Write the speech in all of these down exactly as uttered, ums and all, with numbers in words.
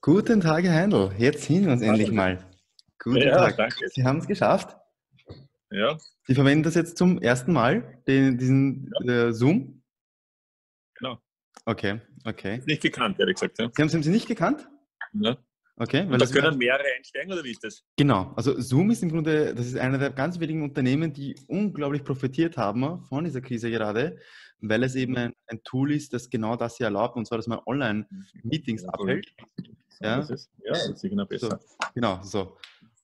Guten Tag, Herr Heindl. Jetzt sehen wir uns endlich Hallo. mal. Guten Ja, Tag. danke. Sie haben es geschafft. Ja, Sie verwenden das jetzt zum ersten Mal, den, diesen ja, äh, Zoom? genau. Okay, okay. Ist nicht gekannt, ehrlich gesagt. Ja. Sie haben, Sie haben sie nicht gekannt? Ja. Okay, weil Und da das ist können ein, mehrere einsteigen, oder wie ist das? genau. Also Zoom ist im Grunde, das ist einer der ganz wenigen Unternehmen, die unglaublich profitiert haben von dieser Krise gerade, weil es eben Mhm. ein, ein Tool ist, das genau das hier erlaubt, und zwar, dass man Online-Meetings Ja, voll. abhält. Anders Ja, ist. Ja, das ist sicher noch so, besser. genau, so.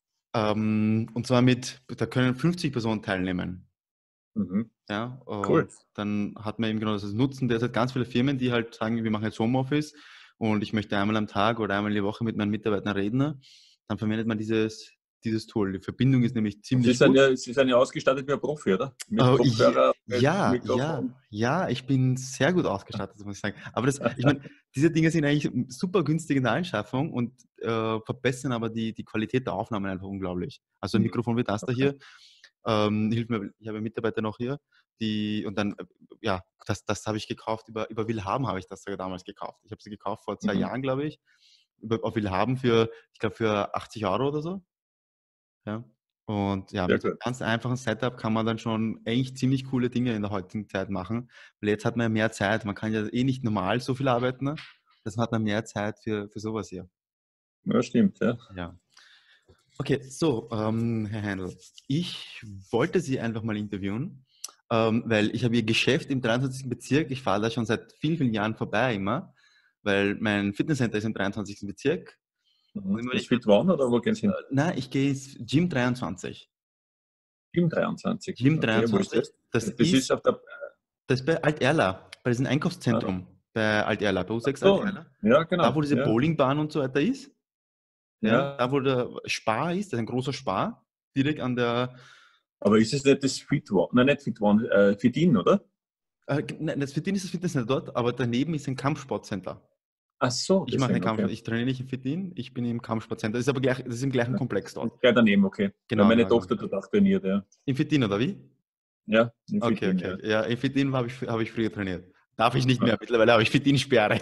Ähm, und zwar mit, da können fünfzig Personen teilnehmen. Mhm. Ja, Cool. und dann hat man eben genau das Nutzen. Derzeit ganz viele Firmen, die halt sagen, wir machen jetzt Homeoffice und ich möchte einmal am Tag oder einmal die Woche mit meinen Mitarbeitern reden. Dann verwendet man dieses, dieses Tool. Die Verbindung ist nämlich Und Sie ziemlich sind gut. ja, Sie sind ja ausgestattet wie ein Profi, oder? Mit Oh, je- Kopfhörer, mit ja, ja, Mikrofon. ja, ich bin sehr gut ausgestattet, muss ich sagen. Aber das, ich meine, diese Dinge sind eigentlich super günstig in der Anschaffung und äh, verbessern aber die, die Qualität der Aufnahmen einfach unglaublich. Also ein Mhm. Mikrofon wie das da Okay. hier, ähm, hilft mir, ich habe Mitarbeiter noch hier, die, und dann, äh, ja, das, das habe ich gekauft, über, über Willhaben habe ich das sogar damals gekauft. Ich habe sie gekauft vor zwei Mhm. Jahren, glaube ich, über, auf Willhaben für, ich glaube, für achtzig Euro oder so. Ja. Und ja, Sehr mit einem gut. ganz einfachen Setup kann man dann schon eigentlich ziemlich coole Dinge in der heutigen Zeit machen, weil jetzt hat man ja mehr Zeit. Man kann ja eh nicht normal so viel arbeiten, ne? Das hat man mehr Zeit für, für sowas hier. Ja, stimmt, ja. Ja. Okay, so, ähm, Herr Heindl, ich wollte Sie einfach mal interviewen, ähm, weil ich habe Ihr Geschäft im dreiundzwanzigsten Bezirk. Ich fahre da schon seit vielen, vielen Jahren vorbei immer, weil mein Fitnesscenter ist im dreiundzwanzigsten Bezirk. Und Mhm. immer wenn Das ich dort, Fit One, oder wo gehen Sie hin? na, ich gehe ins Gym dreiundzwanzig. Gym dreiundzwanzig. Gym Okay, wo ist dreiundzwanzig, das? das Das ist ist auf der. Das ist bei Alt-Erla, bei diesem Ah, Einkaufszentrum bei Alt-Erla, bei U sechs so. Alt-Erla. Ja, Da, genau. wo diese Ja, Bowlingbahn und so weiter ist, ja, ja. da, wo der Spar ist, das ist ein großer Spar, direkt an der, Aber ist es nicht das Fit One? Nein, nicht Fit One, äh, Fit In, oder? äh, nein, das Fit-In ist das Fitnesscenter dort, aber daneben ist ein Kampfsportcenter. Ach so, Ich mache einen deswegen, Kampfsport, okay. ich trainiere nicht im Fit-In, ich bin im Kampfsportcenter. Das ist aber gleich, das ist im gleichen Ja. Komplex Und dort. gleich daneben, okay. Weil Genau, meine genau, genau. Tochter dort auch trainiert, ja. Im Fit-In, oder wie? Ja, im Okay, Fit-In, okay, ja. okay. Ja, im Fit-In habe ich, habe ich früher trainiert. Darf ich nicht mehr, mittlerweile habe ich Fit-In-Sperre.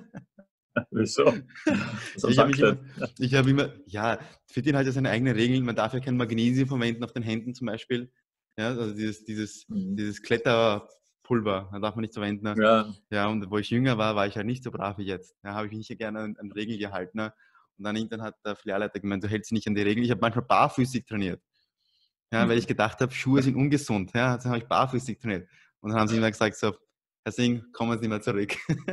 Wieso? Was haben Ich sie habe mich immer, angestellt? ich habe immer, ja, Fitin hat ja seine eigenen Regeln. Man darf ja kein Magnesium verwenden auf den Händen zum Beispiel. Ja, also dieses, dieses, Mhm. dieses Kletterpulver, da darf man nicht verwenden. Ne? Ja, Ja, und wo ich jünger war, war ich halt nicht so brav wie jetzt. Da habe ich mich nicht gerne an, an Regeln gehalten. Ne? Und dann irgendwann hat der Filialleiter gemeint, du hältst dich nicht an die Regeln. Ich habe manchmal barfüßig trainiert. Ja, weil ich mhm. gedacht habe, Schuhe sind ungesund. Ja, also habe ich barfüßig trainiert. Und dann haben sie immer gesagt, so, Herr Singh, kommen Sie nicht mehr zurück.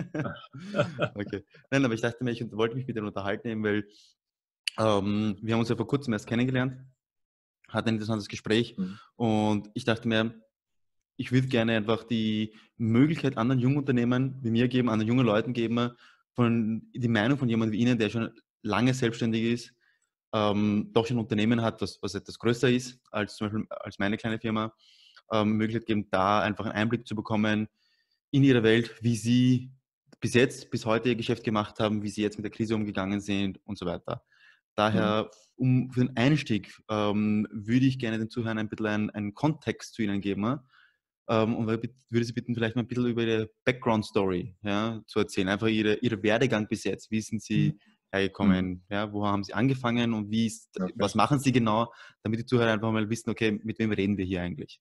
Okay. Nein, aber ich dachte mir, ich wollte mich mit Ihnen unterhalten, eben, weil ähm, wir haben uns ja vor kurzem erst kennengelernt, hatten ein interessantes Gespräch Mhm. und ich dachte mir, ich würde gerne einfach die Möglichkeit anderen jungen Unternehmen wie mir geben, anderen jungen Leuten geben, von die Meinung von jemandem wie Ihnen, der schon lange selbstständig ist, ähm, doch schon ein Unternehmen hat, das, was etwas größer ist als zum Beispiel als meine kleine Firma, ähm, Möglichkeit geben, da einfach einen Einblick zu bekommen in ihre Welt, wie sie bis jetzt, bis heute ihr Geschäft gemacht haben, wie sie jetzt mit der Krise umgegangen sind und so weiter. Mhm. Daher, um für den Einstieg, ähm, würde ich gerne den Zuhörern ein bisschen einen, einen Kontext zu ihnen geben, ähm, und würde Sie bitten, vielleicht mal ein bisschen über Ihre Background-Story, ja, zu erzählen. Einfach Ihre, Ihre Werdegang bis jetzt. Wie sind Sie Mhm. hergekommen? Ja, wo haben Sie angefangen und wie ist, Okay. was machen Sie genau, damit die Zuhörer einfach mal wissen, okay, mit wem reden wir hier eigentlich?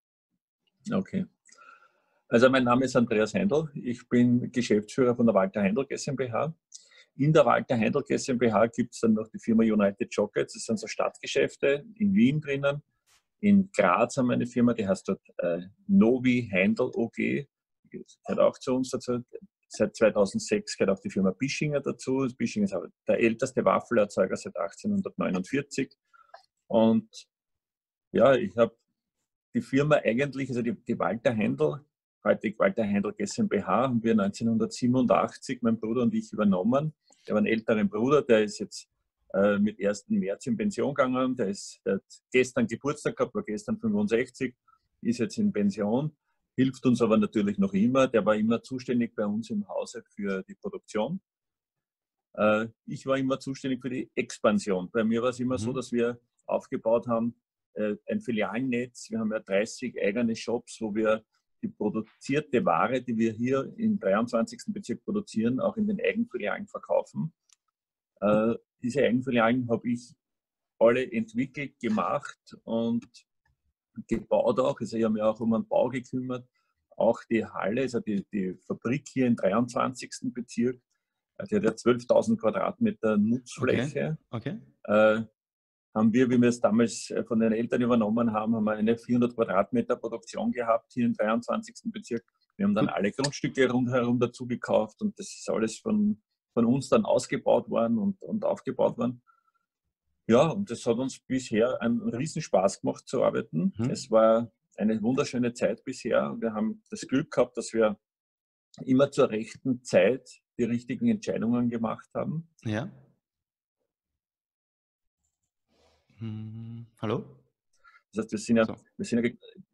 Okay. Also mein Name ist Andreas Heindl. Ich bin Geschäftsführer von der Walter Heindl GmbH. In der Walter Heindl GmbH gibt es dann noch die Firma United Chocolates. Das sind so Stadtgeschäfte in Wien drinnen. In Graz haben wir eine Firma, die heißt dort äh, Novi Heindl O G. Die gehört auch zu uns dazu. Seit zweitausendsechs gehört auch die Firma Bischinger dazu. Bischinger ist der älteste Waffelerzeuger seit achtzehnhundertneunundvierzig. Und ja, ich habe die Firma eigentlich, also die, die Walter Heindl, heute Walter Heindl GmbH, haben wir neunzehnhundertsiebenundachtzig, mein Bruder und ich, übernommen. Der war einen älteren Bruder, der ist jetzt äh, mit ersten März in Pension gegangen. Der, ist, der hat gestern Geburtstag gehabt, war gestern fünfundsechzig, ist jetzt in Pension, hilft uns aber natürlich noch immer. Der war immer zuständig bei uns im Hause für die Produktion. Äh, ich war immer zuständig für die Expansion. Bei mir war es immer so, Mhm. dass wir aufgebaut haben, äh, ein Filialnetz. Wir haben ja dreißig eigene Shops, wo wir die produzierte Ware, die wir hier im dreiundzwanzigsten Bezirk produzieren, auch in den Eigenfilialen verkaufen. Äh, diese Eigenfilialen habe ich alle entwickelt, gemacht und gebaut auch. Also ich habe mich auch um den Bau gekümmert. Auch die Halle, also die, die Fabrik hier im dreiundzwanzigsten Bezirk, die hat ja zwölftausend Quadratmeter Nutzfläche. Okay. Okay. Äh, haben wir, wie wir es damals von den Eltern übernommen haben, haben wir eine vierhundert Quadratmeter Produktion gehabt hier im dreiundzwanzigsten Bezirk. Wir haben dann Gut. alle Grundstücke rundherum dazu gekauft und das ist alles von, von uns dann ausgebaut worden und, und aufgebaut worden. Ja, und das hat uns bisher einen Riesenspaß gemacht zu arbeiten. Mhm. Es war eine wunderschöne Zeit bisher. Wir haben das Glück gehabt, dass wir immer zur rechten Zeit die richtigen Entscheidungen gemacht haben. Ja. Hm, hallo? Das heißt, wir sind ja, So. wir sind ja,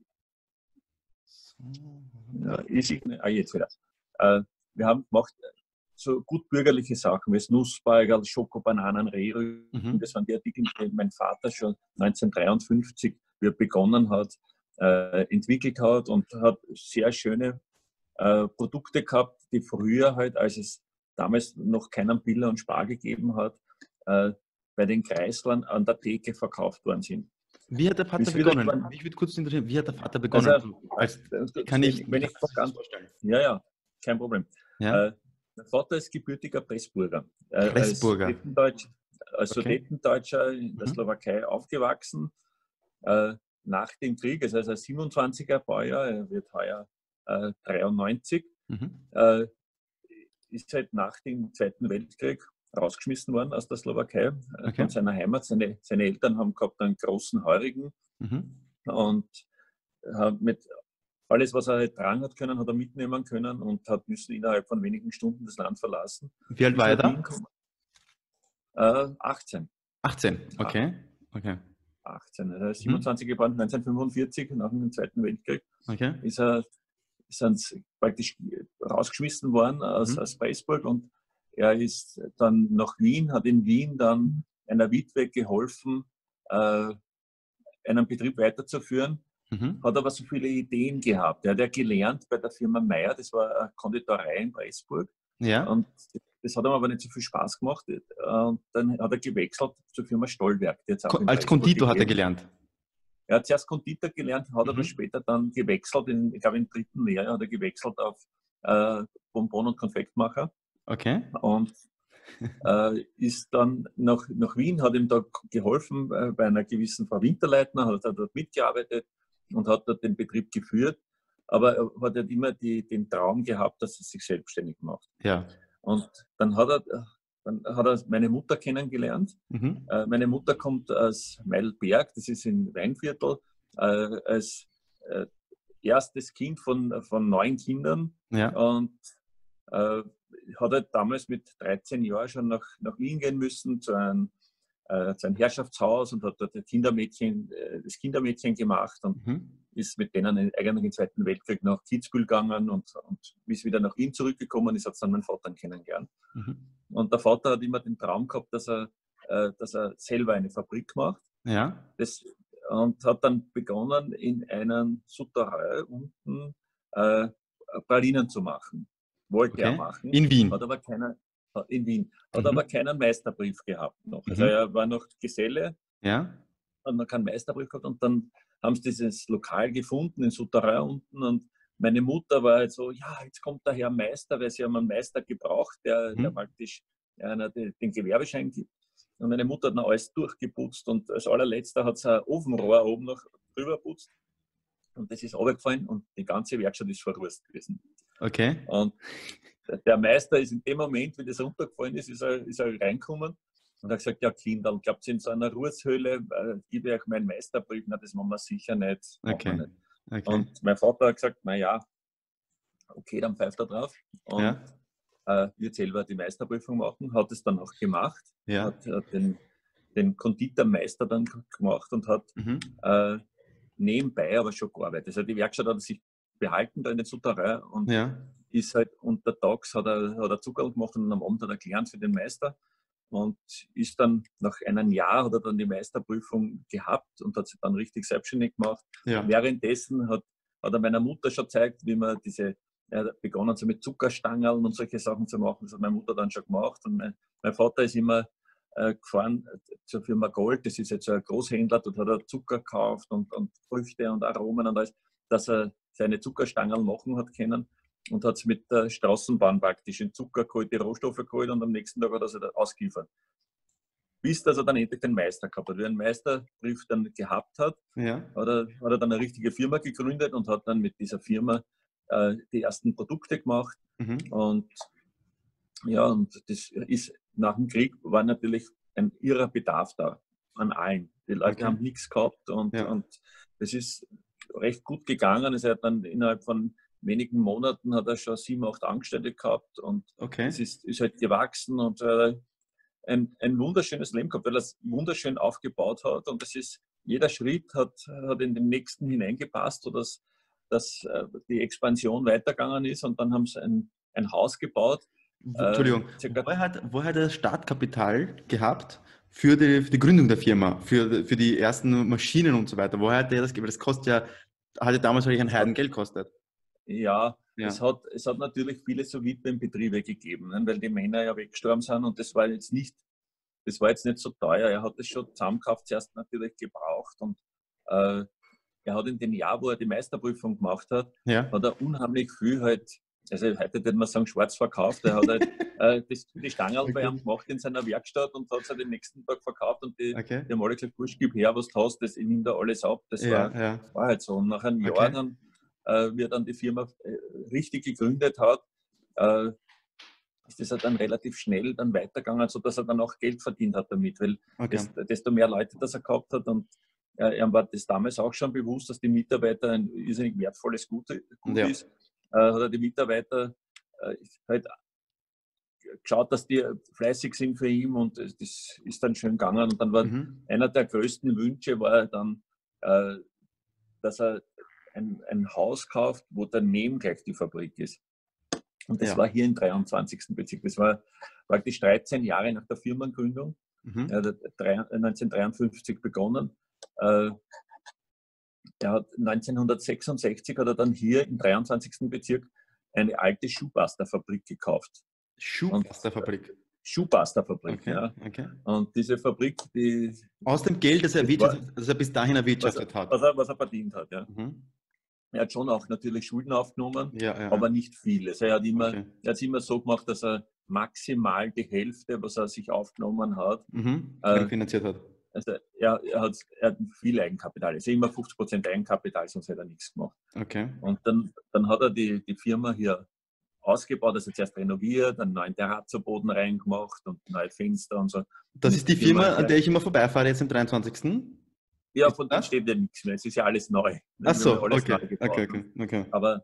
So. ja ich, ah, jetzt wieder. Äh, wir haben gemacht so gut bürgerliche Sachen wie Nussbeugerl, Schokobananen, Rehrücken. Mhm. Das waren die Artikel, die mein Vater schon neunzehnhundertdreiundfünfzig, wie er begonnen hat, äh, entwickelt hat und hat sehr schöne äh, Produkte gehabt, die früher halt, als es damals noch keinen Biller und Spar gegeben hat, äh, bei den Kreislern an der Theke verkauft worden sind. Wie hat der Vater Bis wieder begonnen? über- Ich würde kurz interessieren, wie hat der Vater begonnen? Also, Als, äh, kann ich, wenn, wenn wie ich kann man sich das ganz, vorstellen? ja, ja, kein Problem. Ja? Äh, mein Vater ist gebürtiger Pressburger. Äh, als Pressburger. Sudetendeutsch, als Okay. Sudetendeutscher in der Mhm. Slowakei aufgewachsen. Äh, nach dem Krieg, also als siebenundzwanziger Baujahr, er wird heuer äh, dreiundneunzig, Mhm. äh, ist halt nach dem Zweiten Weltkrieg rausgeschmissen worden aus der Slowakei, äh, Okay. von seiner Heimat. Seine, seine Eltern haben gehabt einen großen Heurigen Mhm. und hat mit alles, was er halt tragen hat können, hat er mitnehmen können und hat müssen innerhalb von wenigen Stunden das Land verlassen. Wie alt Ist war er nach Wien da? gekommen. Äh, achtzehn. achtzehn. Okay. Okay. achtzehn. Er ist Mhm. siebenundzwanzig geboren, neunzehnhundertfünfundvierzig, nach dem Zweiten Weltkrieg. Okay. Ist er sind praktisch rausgeschmissen worden aus, Mhm. aus Pressburg und er ist dann nach Wien, hat in Wien dann einer Witwe geholfen, äh, einen Betrieb weiterzuführen, Mhm. hat aber so viele Ideen gehabt. Er hat ja gelernt bei der Firma Meyer, das war eine Konditorei in Pressburg Ja. und das hat ihm aber nicht so viel Spaß gemacht und dann hat er gewechselt zur Firma Stollwerk, die jetzt auch Ko- in Als Pressburg Konditor hat er gegeben. gelernt. Er hat zuerst Konditor gelernt, hat aber Mhm. später dann gewechselt, in, ich glaube im dritten Lehrjahr hat er gewechselt auf äh, Bonbon- und Konfektmacher Okay. und äh, ist dann nach, nach Wien, hat ihm da geholfen äh, bei einer gewissen Frau Winterleitner, hat er dort mitgearbeitet und hat dort den Betrieb geführt, aber er hat halt immer die, den Traum gehabt, dass er sich selbstständig macht. Ja. Und dann hat er, dann hat er meine Mutter kennengelernt. Mhm. Äh, meine Mutter kommt aus Meilberg, das ist in Weinviertel, äh, als äh, erstes Kind von, von neun Kindern Ja. und äh, hat halt damals mit dreizehn Jahren schon nach, nach Wien gehen müssen zu einem, äh, zu einem Herrschaftshaus und hat dort das Kindermädchen, äh, das Kindermädchen gemacht und Mhm. ist mit denen eigentlich im Zweiten Weltkrieg nach Kitzbühel gegangen und, und ist wieder nach Wien zurückgekommen, ist, hat dann meinen Vater kennengelernt. Mhm. Und der Vater hat immer den Traum gehabt, dass er, äh, dass er selber eine Fabrik macht. Ja. Das, und hat dann begonnen, in einem Souterrain unten äh, Pralinen zu machen. Wollte er Okay. machen, In Wien. hat aber keiner, in Wien, hat Mhm. aber keinen Meisterbrief gehabt noch. Also Mhm. er war noch Geselle, Ja. hat noch keinen Meisterbrief gehabt und dann haben sie dieses Lokal gefunden, in Souterrain unten und meine Mutter war halt so, ja, jetzt kommt der Herr Meister, weil sie haben einen Meister gebraucht, der, der Mhm. praktisch einer den, den Gewerbeschein gibt. Und meine Mutter hat noch alles durchgeputzt und als allerletzter hat sie ein Ofenrohr oben noch drüber geputzt. Und das ist runtergefallen und die ganze Werkstatt ist verrust gewesen. Okay. Und der Meister ist in dem Moment, wie das runtergefallen ist, ist er, ist er reingekommen und hat gesagt, ja Kinder, glaubt ihr in so einer Ruheshöhle, äh, gebe ich euch meinen Meisterbrief? Na, das machen wir sicher nicht. Machen wir Okay. nicht. Okay. Und mein Vater hat gesagt, naja, okay, dann pfeift er drauf. Und Ja. äh, wird selber die Meisterprüfung machen, hat es dann auch gemacht, Ja. hat, hat den, den Konditormeister dann gemacht und hat Mhm. äh, nebenbei aber schon gearbeitet. Also die Werkstatt hat er sich behalten da in der Souterrain und Ja. ist halt untertags hat er, hat er Zuckerl gemacht und am Abend hat er gelernt für den Meister und ist dann nach einem Jahr hat er dann die Meisterprüfung gehabt und hat sich dann richtig selbstständig gemacht. Ja. Währenddessen hat, hat er meiner Mutter schon gezeigt, wie man diese, er hat begonnen so mit Zuckerstangeln und solche Sachen zu machen. Das hat meine Mutter dann schon gemacht und mein, mein Vater ist immer äh, gefahren zur Firma Gold. Das ist jetzt so ein Großhändler, dort hat er Zucker gekauft und, und Früchte und Aromen und alles, dass er seine Zuckerstangen machen hat können und hat es mit der Straßenbahn praktisch in Zucker geholt, die Rohstoffe geholt und am nächsten Tag hat er es ausgeliefert. Bis dass er dann endlich den Meister gehabt hat. Wie er einen Meisterbrief dann gehabt hat, Ja. hat er, hat er dann eine richtige Firma gegründet und hat dann mit dieser Firma äh, die ersten Produkte gemacht. Mhm. Und ja, und das ist nach dem Krieg war natürlich ein irrer Bedarf da an allen. Die Leute Okay. haben nichts gehabt und, Ja. und das ist recht gut gegangen. Es hat dann innerhalb von wenigen Monaten hat er schon sieben, acht Angestellte gehabt und Okay. es ist, ist halt gewachsen und äh, ein, ein wunderschönes Leben gehabt, weil er es wunderschön aufgebaut hat und das ist, jeder Schritt hat, hat in den nächsten hineingepasst, sodass dass, äh, die Expansion weitergegangen ist und dann haben sie ein, ein Haus gebaut. Wo- Entschuldigung, Äh, circa- woher hat, woher hat er das Startkapital gehabt für die, für die Gründung der Firma, für, für die ersten Maschinen und so weiter? Woher hat er das gegeben? Das kostet ja, hat ja damals wahrscheinlich ein Heidengeld gekostet. Ja, Ja. Es, hat, es hat natürlich viele so Witwenbetriebe gegeben, ne, weil die Männer ja weggestorben sind und das war jetzt nicht, das war jetzt nicht so teuer. Er hat es schon zusammengekauft, zuerst natürlich gebraucht und äh, er hat in dem Jahr, wo er die Meisterprüfung gemacht hat, Ja. hat er unheimlich viel halt, also heute würde man sagen, schwarz verkauft. Er hat halt äh, das, die Stangerl Okay. bei ihm gemacht in seiner Werkstatt und hat es halt den nächsten Tag verkauft und die, Okay. die haben alle gesagt, Wurscht, gib her, was du hast, das, ich nehme da alles ab. Das Ja, war, ja. war halt so. Und nach einem Jahr Okay. dann, äh, wie er dann die Firma äh, richtig gegründet hat, äh, ist das halt dann relativ schnell dann weitergegangen, sodass er dann auch Geld verdient hat damit, weil Okay. desto, desto mehr Leute, das er gehabt hat und äh, er war das damals auch schon bewusst, dass die Mitarbeiter ein irrsinnig wertvolles Gut, Gut Ja. ist, äh, hat er die Mitarbeiter äh, halt geschaut, dass die fleißig sind für ihn und das ist dann schön gegangen und dann war Mhm. einer der größten Wünsche war dann, äh, dass er ein, ein Haus kauft, wo daneben gleich die Fabrik ist. Und das Ja. war hier im dreiundzwanzigsten Bezirk. Das war praktisch dreizehn Jahre nach der Firmengründung. Mhm. Er hat neunzehnhundertdreiundfünfzig begonnen. Äh, er hat neunzehnhundertsechsundsechzig hat er dann hier im dreiundzwanzigsten Bezirk eine alte Schuhpasterfabrik gekauft. Schuhpasterfabrik. Schuhpasterfabrik, Okay. ja. Okay. Und diese Fabrik, die, Aus dem Geld, das er, das war, das er bis dahin was, erwirtschaftet er, hat. was, er, was er verdient hat, ja. Mhm. Er hat schon auch natürlich Schulden aufgenommen, Ja, ja, aber ja. nicht viel. Also er hat immer, Okay. er hat es immer so gemacht, dass er maximal die Hälfte, was er sich aufgenommen hat, Mhm. äh, Finanziert hat. also er, er, hat, er hat viel Eigenkapital. Also immer fünfzig Prozent Eigenkapital, sonst hätte er nichts gemacht. Okay. Und dann, dann hat er die, die Firma hier ausgebaut, also zuerst renoviert, einen neuen Terrazzoboden reingemacht und neue Fenster und so. Das Und ist die Firma, an ja, der ich immer vorbeifahre, jetzt im dreiundzwanzigsten Ja, Ist von denen das? steht ja nichts mehr. Es ist ja alles neu. Ach Wir so, haben ja alles okay. neu gebaut. Okay, okay, okay. Aber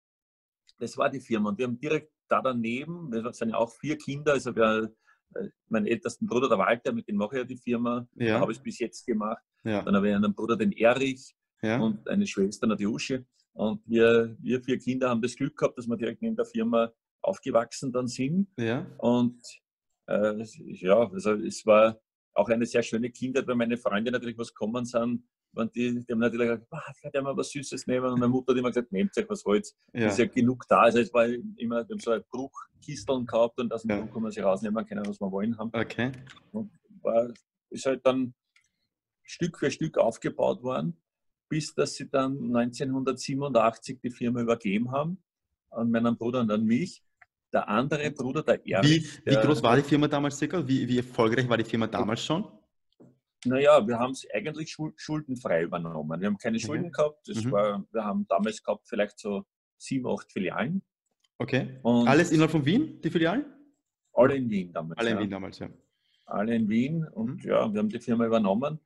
das war die Firma. Und wir haben direkt da daneben, wir sind ja auch vier Kinder, also wir, äh, meinen ältesten Bruder, der Walter, mit dem mache ich ja die Firma, Ja. da habe ich es bis jetzt gemacht. Ja. Dann habe ich einen Bruder, den Erich, Ja. und eine Schwester, die Uschi. Und wir, wir vier Kinder haben das Glück gehabt, dass wir direkt neben der Firma aufgewachsen dann sind. Ja. Und äh, ja, also es war auch eine sehr schöne Kindheit, weil meine Freunde natürlich was gekommen sind. Und die, die haben natürlich gesagt, ah, vielleicht haben wir was Süßes nehmen. Und meine Mutter hat immer gesagt, nehmt euch was wollt. Ja. Ist ja genug da. Also es war immer, wir haben so ein Bruchkisteln gehabt und aus dem Ja. Bruch kann man sich rausnehmen können, was wir wollen haben. Okay. Und war, ist halt dann Stück für Stück aufgebaut worden, bis dass sie dann neunzehnhundertsiebenundachtzig die Firma übergeben haben, an meinen Bruder und an mich. Der andere Bruder, der Wie, Erich, wie der, groß war die Firma damals circa? Wie, wie erfolgreich war die Firma damals schon? Naja, wir haben es eigentlich schuldenfrei übernommen. Wir haben keine Schulden Okay. gehabt. Das Mhm. war, wir haben damals gehabt vielleicht so sieben, acht Filialen. Okay. Und Alles innerhalb von Wien, die Filialen? alle in Wien damals. Alle in ja. Wien damals, ja. Alle in Wien. Und Mhm. ja, wir haben die Firma übernommen.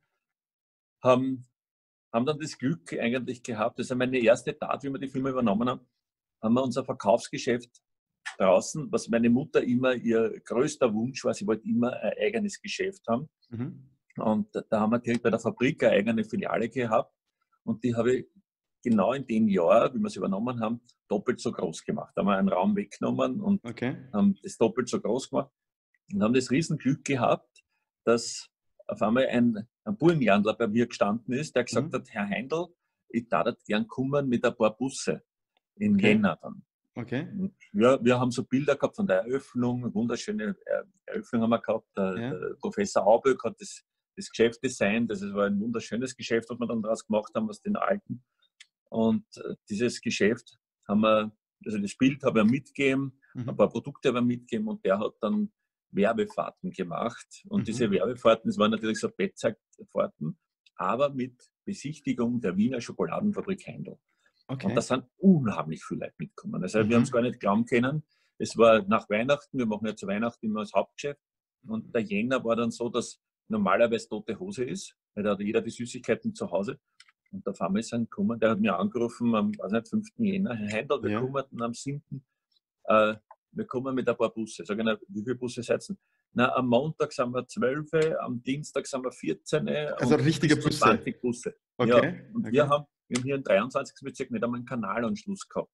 Haben, haben dann das Glück eigentlich gehabt. Das ist meine erste Tat, wie wir die Firma übernommen haben. Haben wir unser Verkaufsgeschäft draußen, was meine Mutter immer ihr größter Wunsch war. Sie wollte immer ein eigenes Geschäft haben. Mhm. Und da haben wir direkt bei der Fabrik eine eigene Filiale gehabt. Und die habe ich genau in dem Jahr, wie wir es übernommen haben, doppelt so groß gemacht. Da haben wir einen Raum weggenommen und Okay. haben das doppelt so groß gemacht. Und haben das Riesenglück gehabt, dass auf einmal ein, ein Bullenjandler bei mir gestanden ist, der gesagt Mhm. hat, Herr Heindl, ich darf gern kommen mit ein paar Busse im Okay. Jänner dann. Okay. Wir, wir haben so Bilder gehabt von der Eröffnung, eine wunderschöne Eröffnung haben wir gehabt. Der, Ja. der Professor Auböck hat das, das Geschäft designt. Das war ein wunderschönes Geschäft, was wir dann daraus gemacht haben aus den alten. Und dieses Geschäft haben wir, also das Bild habe ich mitgegeben, Mhm. ein paar Produkte habe ich mitgegeben und der hat dann Werbefahrten gemacht. Und Mhm. diese Werbefahrten, das waren natürlich so Bettzeitfahrten, aber mit Besichtigung der Wiener Schokoladenfabrik Heindl. Okay. Und da sind unheimlich viele Leute mitgekommen. Also Mhm. wir haben es gar nicht glauben können. Es war nach Weihnachten, wir machen ja zu Weihnachten immer das Hauptgeschäft. Und der Jänner war dann so, dass normalerweise tote Hose ist, weil da hat jeder die Süßigkeiten zu Hause. Und auf einmal ist ein gekommen, der hat mir angerufen am weiß nicht, fünften Jänner, Herr Heindl, wir Ja. kommen am siebten Äh, wir kommen mit ein paar Busse. Sag ich, na, wie viele Busse setzen? Na, am Montag sind wir zwölf, am Dienstag sind wir vierzehn. Also Und richtige bis zu Busse. zwanzig Busse. Okay. Ja. Und Okay. wir haben, wir haben hier im dreiundzwanzigsten Bezirk nicht einmal einen Kanalanschluss gehabt.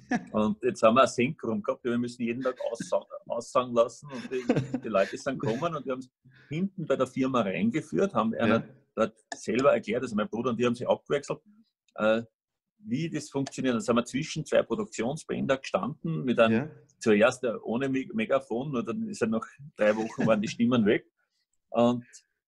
Und jetzt haben wir eine Senkung gehabt, wir müssen jeden Tag aussagen, aussagen lassen und die, die Leute sind gekommen und wir haben es hinten bei der Firma reingeführt, haben Ja. einer dort selber erklärt, also mein Bruder und die haben sich abgewechselt, äh, wie das funktioniert. Dann sind wir zwischen zwei Produktionsbänder gestanden, mit einem, Ja. zuerst ohne Megafon, nur dann ist er nach drei Wochen waren die Stimmen weg und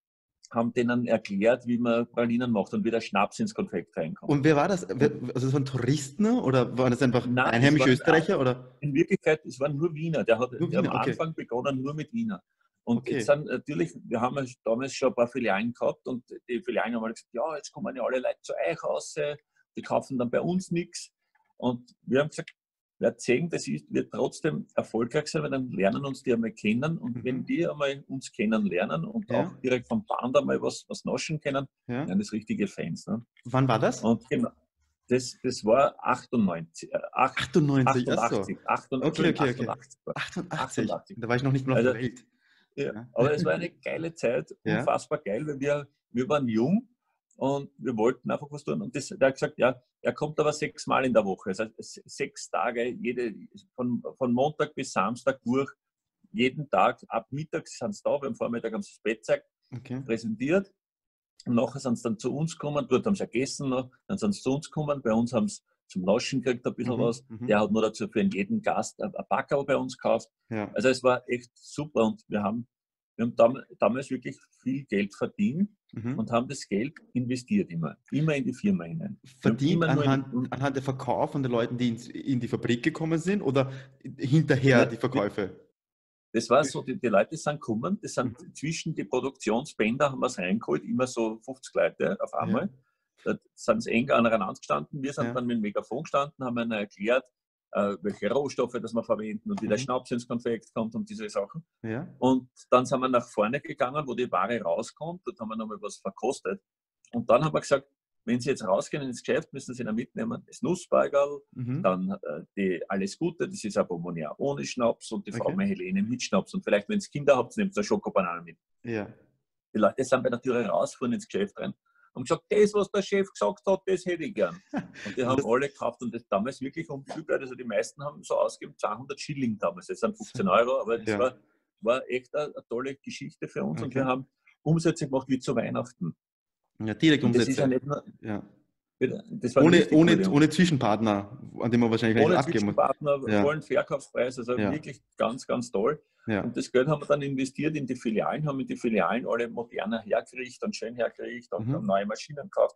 haben denen erklärt, wie man Pralinen macht und wie der Schnaps ins Konfekt reinkommt. Und wer war das? Wer, also das waren Touristen oder waren das einfach Nein, einheimische waren, Österreicher? Oder? In Wirklichkeit, es waren nur Wiener. Der hat Nur der Wiener, am okay. Anfang begonnen nur mit Wiener. Und Okay. jetzt sind natürlich, wir haben ja damals schon ein paar Filialen gehabt und die Filialen haben halt gesagt, ja, jetzt kommen ja alle Leute zu euch raus, die kaufen dann bei uns nichts. Und wir haben gesagt, wir erzählen, das ist, wird trotzdem erfolgreich sein, weil dann lernen uns die einmal kennen und Mhm. wenn die einmal uns kennenlernen und Ja. auch direkt vom Band einmal was, was naschen können, Ja. dann das richtige Fans. Ne? Wann war das? Und genau, das, das war achtundneunzig, äh, acht, achtundneunzig, ach so. achtundachtzig, achtundachtzig, Okay, okay, okay. achtundachtzig, achtundachtzig. achtundachtzig. Da war ich noch nicht mehr auf Also, der Welt. ja, Ja. aber es war eine geile Zeit, Ja. unfassbar geil, weil wir, wir waren jung und wir wollten einfach was tun. Und das, der hat gesagt, ja, er kommt aber sechsmal in der Woche. Also sechs Tage, jede, von, von Montag bis Samstag durch, jeden Tag, ab mittags sind sie da, beim Vormittag haben sie das Betzeug Okay. präsentiert. Und nachher sind sie dann zu uns gekommen, dort haben sie gegessen noch, dann sind sie zu uns gekommen, bei uns haben sie zum Naschen gekriegt ein bisschen Mhm, was. mhm. Der hat nur dazu für jeden Gast ein Packerl bei uns gekauft. Ja. Also es war echt super und wir haben, wir haben dam, damals wirklich viel Geld verdient Mhm. und haben das Geld investiert immer, immer in die Firma hinein. Wir haben Verdient immer nur in- anhand, anhand der Verkauf von den Leuten, die ins, in die Fabrik gekommen sind oder hinterher Ja, die Verkäufe? Das war so, die, die Leute sind gekommen, das sind Mhm. zwischen die Produktionsbänder haben wir es reingeholt, immer so fünfzig Leute auf einmal. Da sind sie eng aneinander gestanden. Wir sind Ja. dann mit dem Megafon gestanden, haben ihnen erklärt, äh, welche Rohstoffe das wir verwenden und wie der Mhm. Schnaps ins Konfekt kommt und diese Sachen. Ja. Und dann sind wir nach vorne gegangen, wo die Ware rauskommt. Dort haben wir nochmal was verkostet. Und dann haben wir gesagt, wenn Sie jetzt rausgehen ins Geschäft, müssen Sie dann mitnehmen das Nussbeigerl, Mhm. dann äh, die Alles Gute, das ist ein Bonbonier ohne Schnaps und die Frau Okay. Helene mit Schnaps. Und vielleicht, wenn ihr Kinder habt, nehmt ihr eine Schokobanane mit. Ja. Die Leute sind bei der Tür rausgefahren ins Geschäft rein und gesagt, das, was der Chef gesagt hat, das hätte ich gern. Und die haben alle gekauft und das damals wirklich um viel Geld. Also die meisten haben so ausgegeben zweihundert Schilling damals. Das sind fünfzehn Euro, aber das Ja. war, war echt eine, eine tolle Geschichte für uns. Und Okay. wir haben Umsätze gemacht wie zu Weihnachten. Ja, direkt Und das ist ja Umsätze. nicht nur, Ja. das war Ohne, richtig ohne, gute ohne Zwischenpartner, an dem man wahrscheinlich ohne nicht abgeben muss. Zwischenpartner, Ja. vollen Verkaufspreis, also Ja. wirklich ganz, ganz toll. Ja. Und das Geld haben wir dann investiert in die Filialen, haben in die Filialen alle moderner hergerichtet und schön hergerichtet und Mhm. haben neue Maschinen gekauft.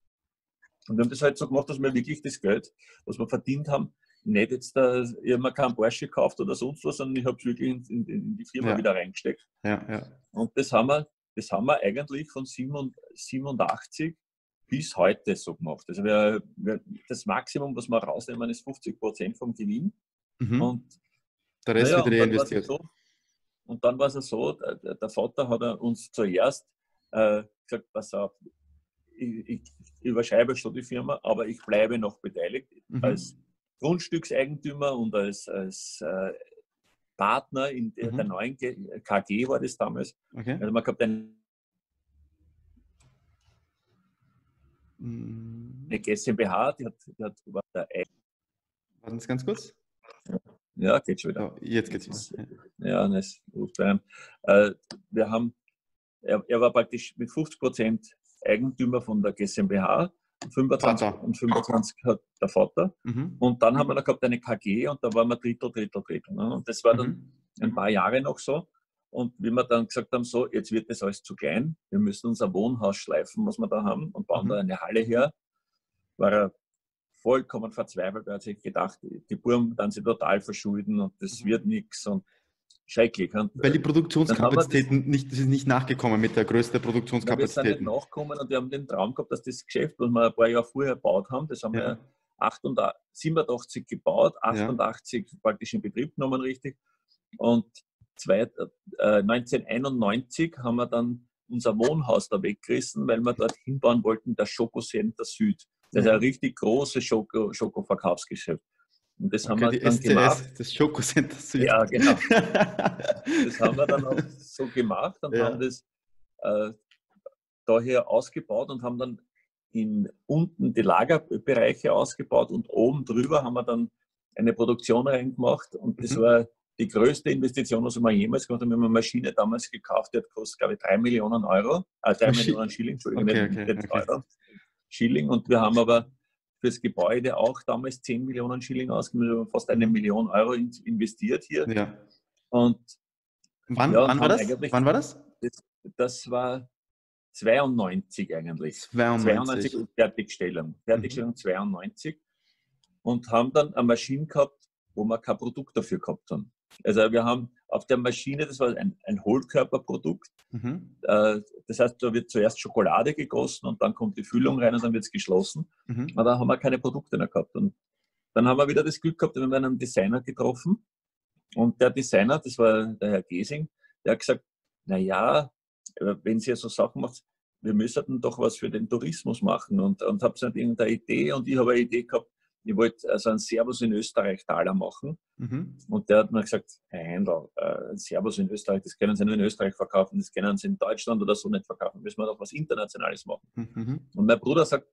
Und wir haben das halt so gemacht, dass wir wirklich das Geld, was wir verdient haben, nicht jetzt, äh, ich habe mir keinen Porsche gekauft oder sonst was, sondern ich habe es wirklich in, in, in die Firma Ja. wieder reingesteckt. Ja, ja. Und das haben wir, das haben wir eigentlich von siebenundachtzig bis heute so gemacht. Also wir, wir, das Maximum, was wir rausnehmen, ist fünfzig Prozent vom Gewinn. Mhm. Und, Der Rest naja, wird und dann war es reinvestiert. so, und dann war es so, der, der Vater hat er uns zuerst äh, gesagt, pass auf, ich, ich, ich überschreibe schon die Firma, aber ich bleibe noch beteiligt Mhm. als Grundstückseigentümer und als, als äh, Partner in der, Mhm. der neuen K G war das damals. Okay. Also man gab eine Mhm. GmbH, die hat, die hat war der Warten Sie ganz kurz. Ja, geht schon wieder. So, jetzt geht's wieder. Ja, das ist bei einem. Äh, wir haben, er, er war praktisch mit fünfzig Prozent Eigentümer von der GmbH fünfundzwanzig Vater. und fünfundzwanzig hat der Vater. Mhm. Und dann haben wir noch gehabt eine K G und da waren wir Drittel, Drittel, Drittel. Ne? Und das war dann Mhm. ein paar Jahre noch so. Und wie wir dann gesagt haben, so, jetzt wird das alles zu klein, wir müssen unser Wohnhaus schleifen, was wir da haben, und bauen Mhm. da eine Halle her, war er vollkommen verzweifelt. Er hat sich gedacht, die Buben dann sie total verschulden und das Mhm. wird nichts und schrecklich. Und Weil die dann haben wir das, Produktionskapazitäten nicht, das ist nicht nachgekommen mit der Größe der na, wir sind nicht Produktionskapazitäten. nachgekommen und wir haben den Traum gehabt, dass das Geschäft, was wir ein paar Jahre vorher gebaut haben, das haben Ja. wir achtundachtzig, siebenundachtzig gebaut, Ja. achtundachtzig praktisch in Betrieb genommen, richtig. Und zwei, äh, neunzehnhunderteinundneunzig haben wir dann unser Wohnhaus da weggerissen, weil wir dort hinbauen wollten, das Schokocenter Süd. Das ist Ja. ein richtig großes Schoko, Schoko-Verkaufsgeschäft. Und das haben Okay, wir die dann S C gemacht. S, das Schokocenter Süd. Ja, genau. Das haben wir dann auch so gemacht und Ja. haben das äh, daher ausgebaut und haben dann in, unten die Lagerbereiche ausgebaut und oben drüber haben wir dann eine Produktion reingemacht und das Mhm. war die größte Investition, was wir jemals gemacht haben. Wir haben eine Maschine damals gekauft, die hat kostet, glaube ich, drei Millionen Euro, äh, drei Maschi- Millionen Schilling, Entschuldigung, Okay, nicht, okay, nicht okay. Euro, Schilling. Und wir haben aber fürs Gebäude auch damals zehn Millionen Schilling ausgegeben, wir haben fast eine Mhm. Million Euro in, investiert hier. Ja. Und Wann, ja, und wann war haben das? eigentlich, Wann war das? das, das war zweiundneunzig eigentlich. zweiundneunzig. zweiundneunzig Fertigstellung. Fertigstellung Mhm. zweiundneunzig. Und haben dann eine Maschine gehabt, wo wir kein Produkt dafür gehabt haben. Also wir haben auf der Maschine, das war ein, ein Hohlkörperprodukt. Mhm. Äh, das heißt, da wird zuerst Schokolade gegossen und dann kommt die Füllung rein und dann wird es geschlossen. Mhm. Aber da haben wir keine Produkte mehr gehabt. Und dann haben wir wieder das Glück gehabt, wir haben einen Designer getroffen. Und der Designer, das war der Herr Gesing, der hat gesagt, naja, wenn Sie so Sachen macht, wir müssten doch was für den Tourismus machen. Und, und habe so irgendeine Idee und ich habe eine Idee gehabt, ich wollte also einen Servus in Österreich Taler machen. Mhm. Und der hat mir gesagt, Herr Heindl, äh, ein Servus in Österreich, das können Sie nur in Österreich verkaufen, das können Sie in Deutschland oder so nicht verkaufen, müssen wir doch was Internationales machen. Mhm. Und mein Bruder sagt,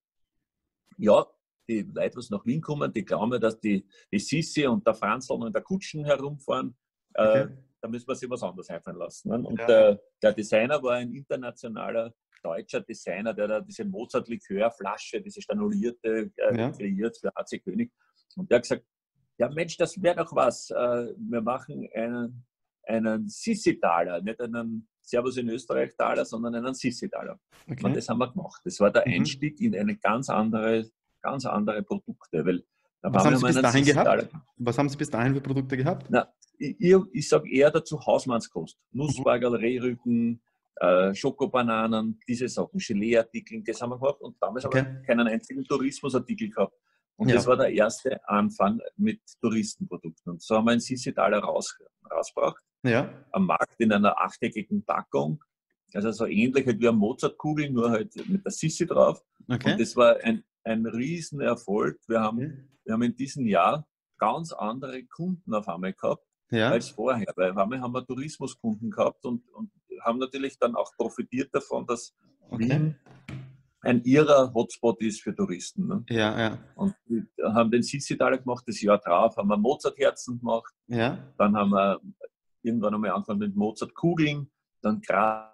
ja, die Leute, die nach Wien kommen, die glauben, dass die, die Sissi und der Franzl und der Kutschen herumfahren. Äh, Okay. da müssen wir sich was anderes einfallen lassen. Ne? Und Ja. der, der Designer war ein internationaler deutscher Designer, der da diese Mozart-Likör-Flasche, diese stanulierte, äh, Ja. kreiert für H C König. Und der hat gesagt, ja Mensch, das wäre doch was. Äh, wir machen einen, einen Sissi-Taler, nicht einen Servus in Österreich-Taler, sondern einen Sissi-Taler. Und Okay. das haben wir gemacht. Das war der Mhm. Einstieg in eine ganz andere, ganz andere Produkte. Weil da Was waren haben wir Sie bis einen dahin Sissi-Taler. gehabt? Was haben Sie bis dahin für Produkte gehabt? Na, ich, ich sage eher dazu Hausmannskost. Nussbargel, Rehrücken, äh, Schokobananen, diese Sachen, Gelee-Artikel, das haben wir gehabt. Und damals Okay. haben wir keinen einzigen Tourismusartikel gehabt. Und Ja. das war der erste Anfang mit Touristenprodukten. Und so haben wir einen Sissi-Taler raus, rausgebracht, Ja. am Markt in einer achteckigen Packung. Also so ähnlich halt wie eine Mozartkugel, nur halt mit der Sissi drauf. Okay. Und das war ein, ein Riesenerfolg. Wir haben, Okay. wir haben in diesem Jahr ganz andere Kunden auf einmal gehabt Ja. als vorher. Weil auf einmal haben wir Tourismuskunden gehabt und, und haben natürlich dann auch profitiert davon, dass Okay. Wien ein irrer Hotspot ist für Touristen. Ne? Ja, ja. Und wir haben den Sissi-Taler gemacht, das Jahr drauf haben wir Mozart-Herzen gemacht, Ja. dann haben wir irgendwann einmal angefangen mit Mozart-Kugeln, dann Grazer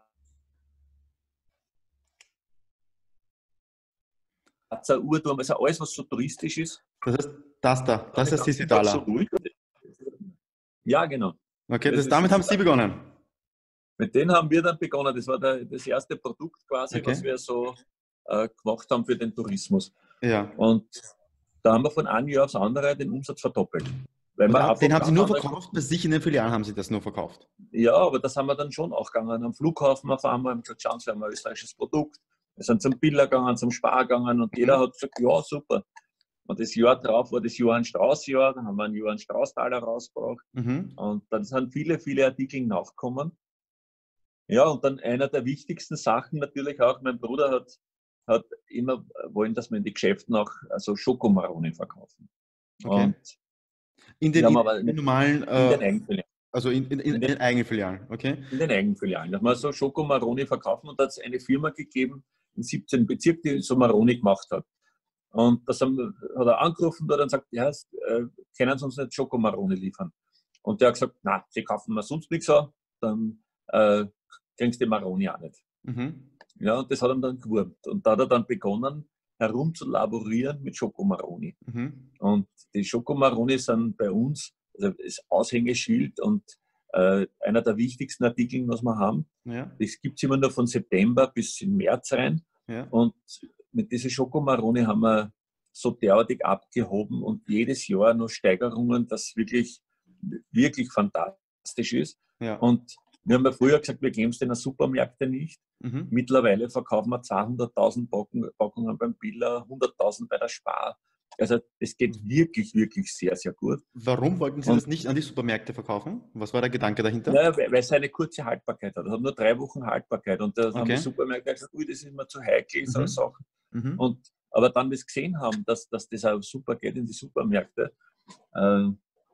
Uhrturm, also alles, was so touristisch ist. Das heißt, das da, das ist Dann Sissi einfach so Taler. ruhig. Ja, genau. Okay, Das das, ist damit haben Sie Sissi Taler. begonnen. Mit denen haben wir dann begonnen. Das war der, das erste Produkt quasi, Okay. was wir so äh, gemacht haben für den Tourismus. Ja. Und da haben wir von einem Jahr aufs andere den Umsatz verdoppelt. Weil Und wir den, einfach den haben Sie ganz nur andere- verkauft? Bei sich in den Filialen haben Sie das nur verkauft? Ja, aber das haben wir dann schon auch gegangen. Am Flughafen auf einmal haben wir gesagt, schauen Sie, wir haben ein österreichisches Produkt. Wir sind zum Biller gegangen, zum Spar gegangen und jeder hat gesagt, ja, super. Und das Jahr drauf war das Johann Strauß-Jahr, dann haben wir einen Johann Strauß-Taler rausgebracht. Mhm. Und dann sind viele, viele Artikel nachgekommen. Ja, und dann einer der wichtigsten Sachen natürlich auch, mein Bruder hat, hat immer wollen, dass wir in die Geschäften auch also Schokomaroni verkaufen. Okay. Und In den, wir haben in aber den nicht normalen, in den äh, Eigenfilialen. also in, in, in, In in den- den eigenen Filialen, okay? In den Eigenfilialen. Da haben wir so Schokomaroni verkaufen und da hat es eine Firma gegeben in siebzehn Bezirken, die so Maroni gemacht hat. Und das haben, hat er angerufen dort und sagt, ja, äh, können Sie uns nicht Schokomaroni liefern? Und der hat gesagt, na, Sie kaufen mir sonst nichts an, dann äh, kriegst du die Maroni auch nicht. Mhm. Ja, und das hat ihm dann gewurmt. Und da hat er dann begonnen, herumzulaborieren mit Schokomaroni. Mhm. Und die Schokomaroni sind bei uns also das Aushängeschild und äh, einer der wichtigsten Artikel, was wir haben. Ja. Das gibt es immer nur von September bis in März rein. Ja. Und mit dieser Schokomaroni haben wir so derartig abgehoben und jedes Jahr noch Steigerungen, das wirklich, wirklich fantastisch ist. Ja. Und wir haben ja früher gesagt, wir geben es den Supermärkten nicht. Mhm. Mittlerweile verkaufen wir zweihunderttausend Packungen beim Billa, hunderttausend bei der Spar. Also es geht wirklich, wirklich sehr, sehr gut. Warum wollten Sie Und, das nicht an die Supermärkte verkaufen? Was war der Gedanke dahinter? Naja, weil, weil es eine kurze Haltbarkeit hat. Es hat nur drei Wochen Haltbarkeit. Und da okay. haben die Supermärkte gesagt, ui, das ist mir zu heikel, so mhm. Sachen. Mhm. Und, aber dann, wir es gesehen haben, dass, dass das auch super geht in die Supermärkte, äh,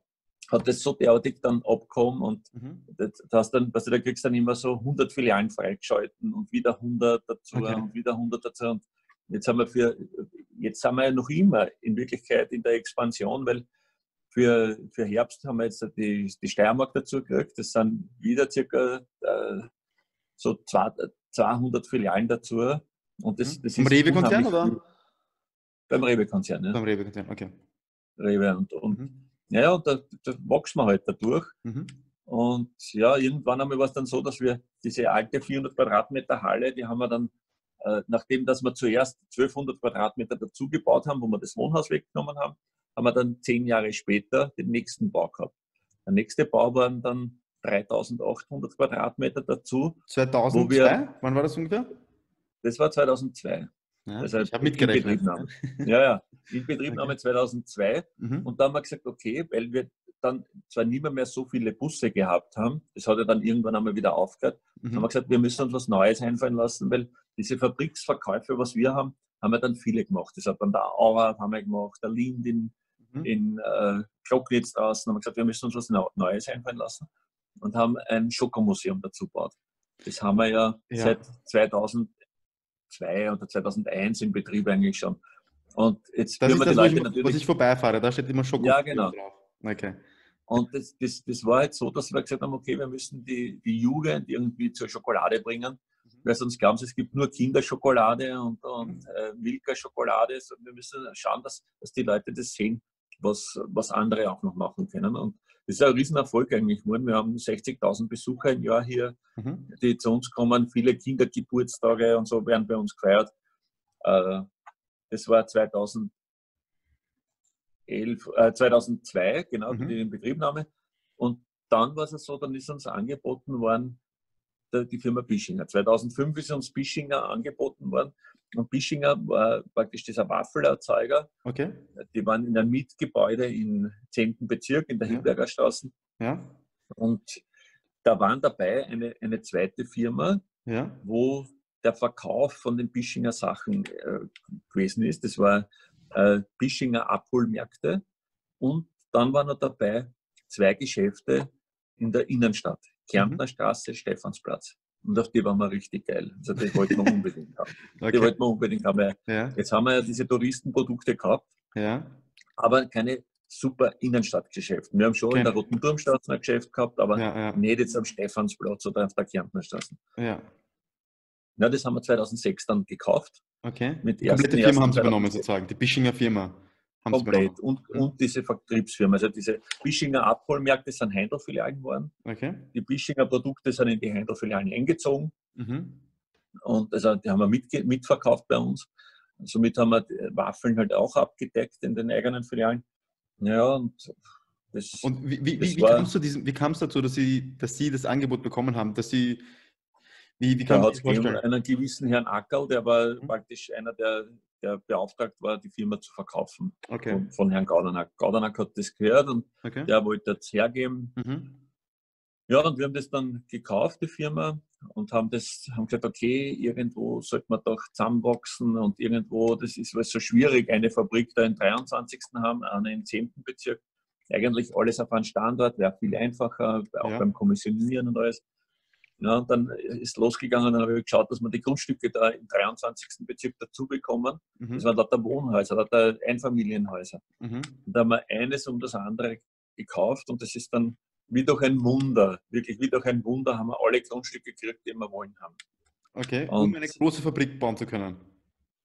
hat das so derartig dann abgekommen und mhm. das, das dann, also da kriegst du dann immer so hundert Filialen freigeschalten und wieder hundert dazu okay. und wieder hundert dazu. Und jetzt haben wir für, jetzt sind wir ja noch immer in Wirklichkeit in der Expansion, weil für, für Herbst haben wir jetzt die, die Steiermark dazu gekriegt. Das sind wieder circa äh, so zweihundert Filialen dazu. Und das, das Beim Rewe-Konzern oder? Beim Rewe-Konzern, ja. Beim Rewe-Konzern, okay. Rewe und, und mhm. ja, und da, da wachsen wir halt dadurch. Mhm. Und ja, irgendwann einmal war es dann so, dass wir diese alte vierhundert Quadratmeter Halle, die haben wir dann, äh, nachdem dass wir zuerst zwölfhundert Quadratmeter dazu gebaut haben, wo wir das Wohnhaus weggenommen haben, haben wir dann zehn Jahre später den nächsten Bau gehabt. Der nächste Bau waren dann dreitausendachthundert Quadratmeter dazu. zweitausendzwei? Wo wir, wann war das ungefähr? Das war zweitausendzwei. Ja, das heißt, ich habe mitgerechnet. Inbetriebnahme. Ja, ja, Inbetriebnahme okay. zweitausendzwei. Mhm. Und da haben wir gesagt, okay, weil wir dann zwar nicht mehr, mehr so viele Busse gehabt haben, das hat ja dann irgendwann einmal wieder aufgehört, mhm. haben wir gesagt, wir müssen uns was Neues einfallen lassen, weil diese Fabriksverkäufe, was wir haben, haben wir dann viele gemacht. Das hat dann der Auer haben wir gemacht, der Lind in, mhm. in äh, Glocknitz draußen, haben wir gesagt, wir müssen uns was Neues einfallen lassen und haben ein Schokomuseum dazu gebaut. Das haben wir ja, ja. seit zweitausendzwei oder zweitausendeins in Betrieb eigentlich schon. Und jetzt das ist wir das, die Leute ich, natürlich, was ich vorbeifahre, da steht immer Schoko ja, genau. drauf. Okay. Und das, das, das war jetzt so, dass wir gesagt haben, okay, wir müssen die, die Jugend irgendwie zur Schokolade bringen, mhm. weil sonst glauben sie, es gibt nur Kinderschokolade und, und äh, Milka-Schokolade. Also wir müssen schauen, dass, dass die Leute das sehen, was, was andere auch noch machen können. Und das ist ein Riesenerfolg eigentlich geworden. Wir haben sechzigtausend Besucher im Jahr hier, mhm. die zu uns kommen. Viele Kindergeburtstage und so werden bei uns gefeiert. Äh, das war zweitausendelf, äh, zweitausendzwei, genau, mhm. die Inbetriebnahme. Und dann war es so, dann ist uns angeboten worden, der, die Firma Bischinger. zweitausendfünf ist uns Bischinger angeboten worden. Und Bischinger war praktisch dieser Waffelerzeuger. Okay. Die waren in einem Mietgebäude im zehnten Bezirk in der ja. Hilberger Straße. Ja. Und da waren dabei eine, eine zweite Firma, ja. wo der Verkauf von den Bischinger Sachen äh, gewesen ist. Das war äh, Bischinger Abholmärkte. Und dann waren noch dabei zwei Geschäfte in der Innenstadt. Kärntner mhm. Straße, Stephansplatz. Und auf die waren wir richtig geil. Also die wollten wir unbedingt haben. Okay. Die wollten wir unbedingt haben. Ja. Jetzt haben wir ja diese Touristenprodukte gehabt, ja. aber keine super Innenstadtgeschäfte. Wir haben schon okay. in der Roten Turmstraße ein Geschäft gehabt, aber ja, ja. nicht jetzt am Stephansplatz oder auf der Kärntner Straße. Ja. Ja, das haben wir zweitaunsechs dann gekauft. Okay. Mit die komplette Firma haben Sie übernommen sozusagen, die Bischinger Firma. Haben Komplett. Und, mhm. und diese Vertriebsfirma. Also diese Bischinger Abholmärkte sind Heindl-Filialen geworden. Okay. Die Bischinger Produkte sind in die Heindl-Filialen eingezogen. Mhm. Und also die haben wir mit, mitverkauft bei uns. Somit haben wir Waffeln halt auch abgedeckt in den eigenen Filialen. Ja, und das, und wie, wie, das wie, war, kam es diesem, wie kam es dazu, dass Sie, dass Sie das Angebot bekommen haben, dass Sie, wie, wie kam da es sich vorstellen? Einen gewissen Herrn Ackerl, der war mhm. praktisch einer, der, der beauftragt war, die Firma zu verkaufen. Okay. Von, von Herrn Gaudenack. Gaudenack hat das gehört und okay. der wollte das hergeben. Mhm. Ja, und wir haben das dann gekauft, die Firma, und haben das, haben gesagt, okay, irgendwo sollte man doch zusammenwachsen und irgendwo, das ist so schwierig, eine Fabrik da im dreiundzwanzigsten haben, eine im zehnten Bezirk. Eigentlich alles auf einem Standort, wäre viel einfacher, auch ja. beim Kommissionieren und alles. Ja, und dann ist losgegangen, dann habe ich geschaut, dass wir die Grundstücke da im dreiundzwanzigsten Bezirk dazu bekommen. Mhm. Das waren lauter Wohnhäuser, lauter Einfamilienhäuser. Mhm. Und da haben wir eines um das andere gekauft und das ist dann wie durch ein Wunder, wirklich wie durch ein Wunder haben wir alle Grundstücke gekriegt, die wir wollen haben. Okay, und um eine große Fabrik bauen zu können.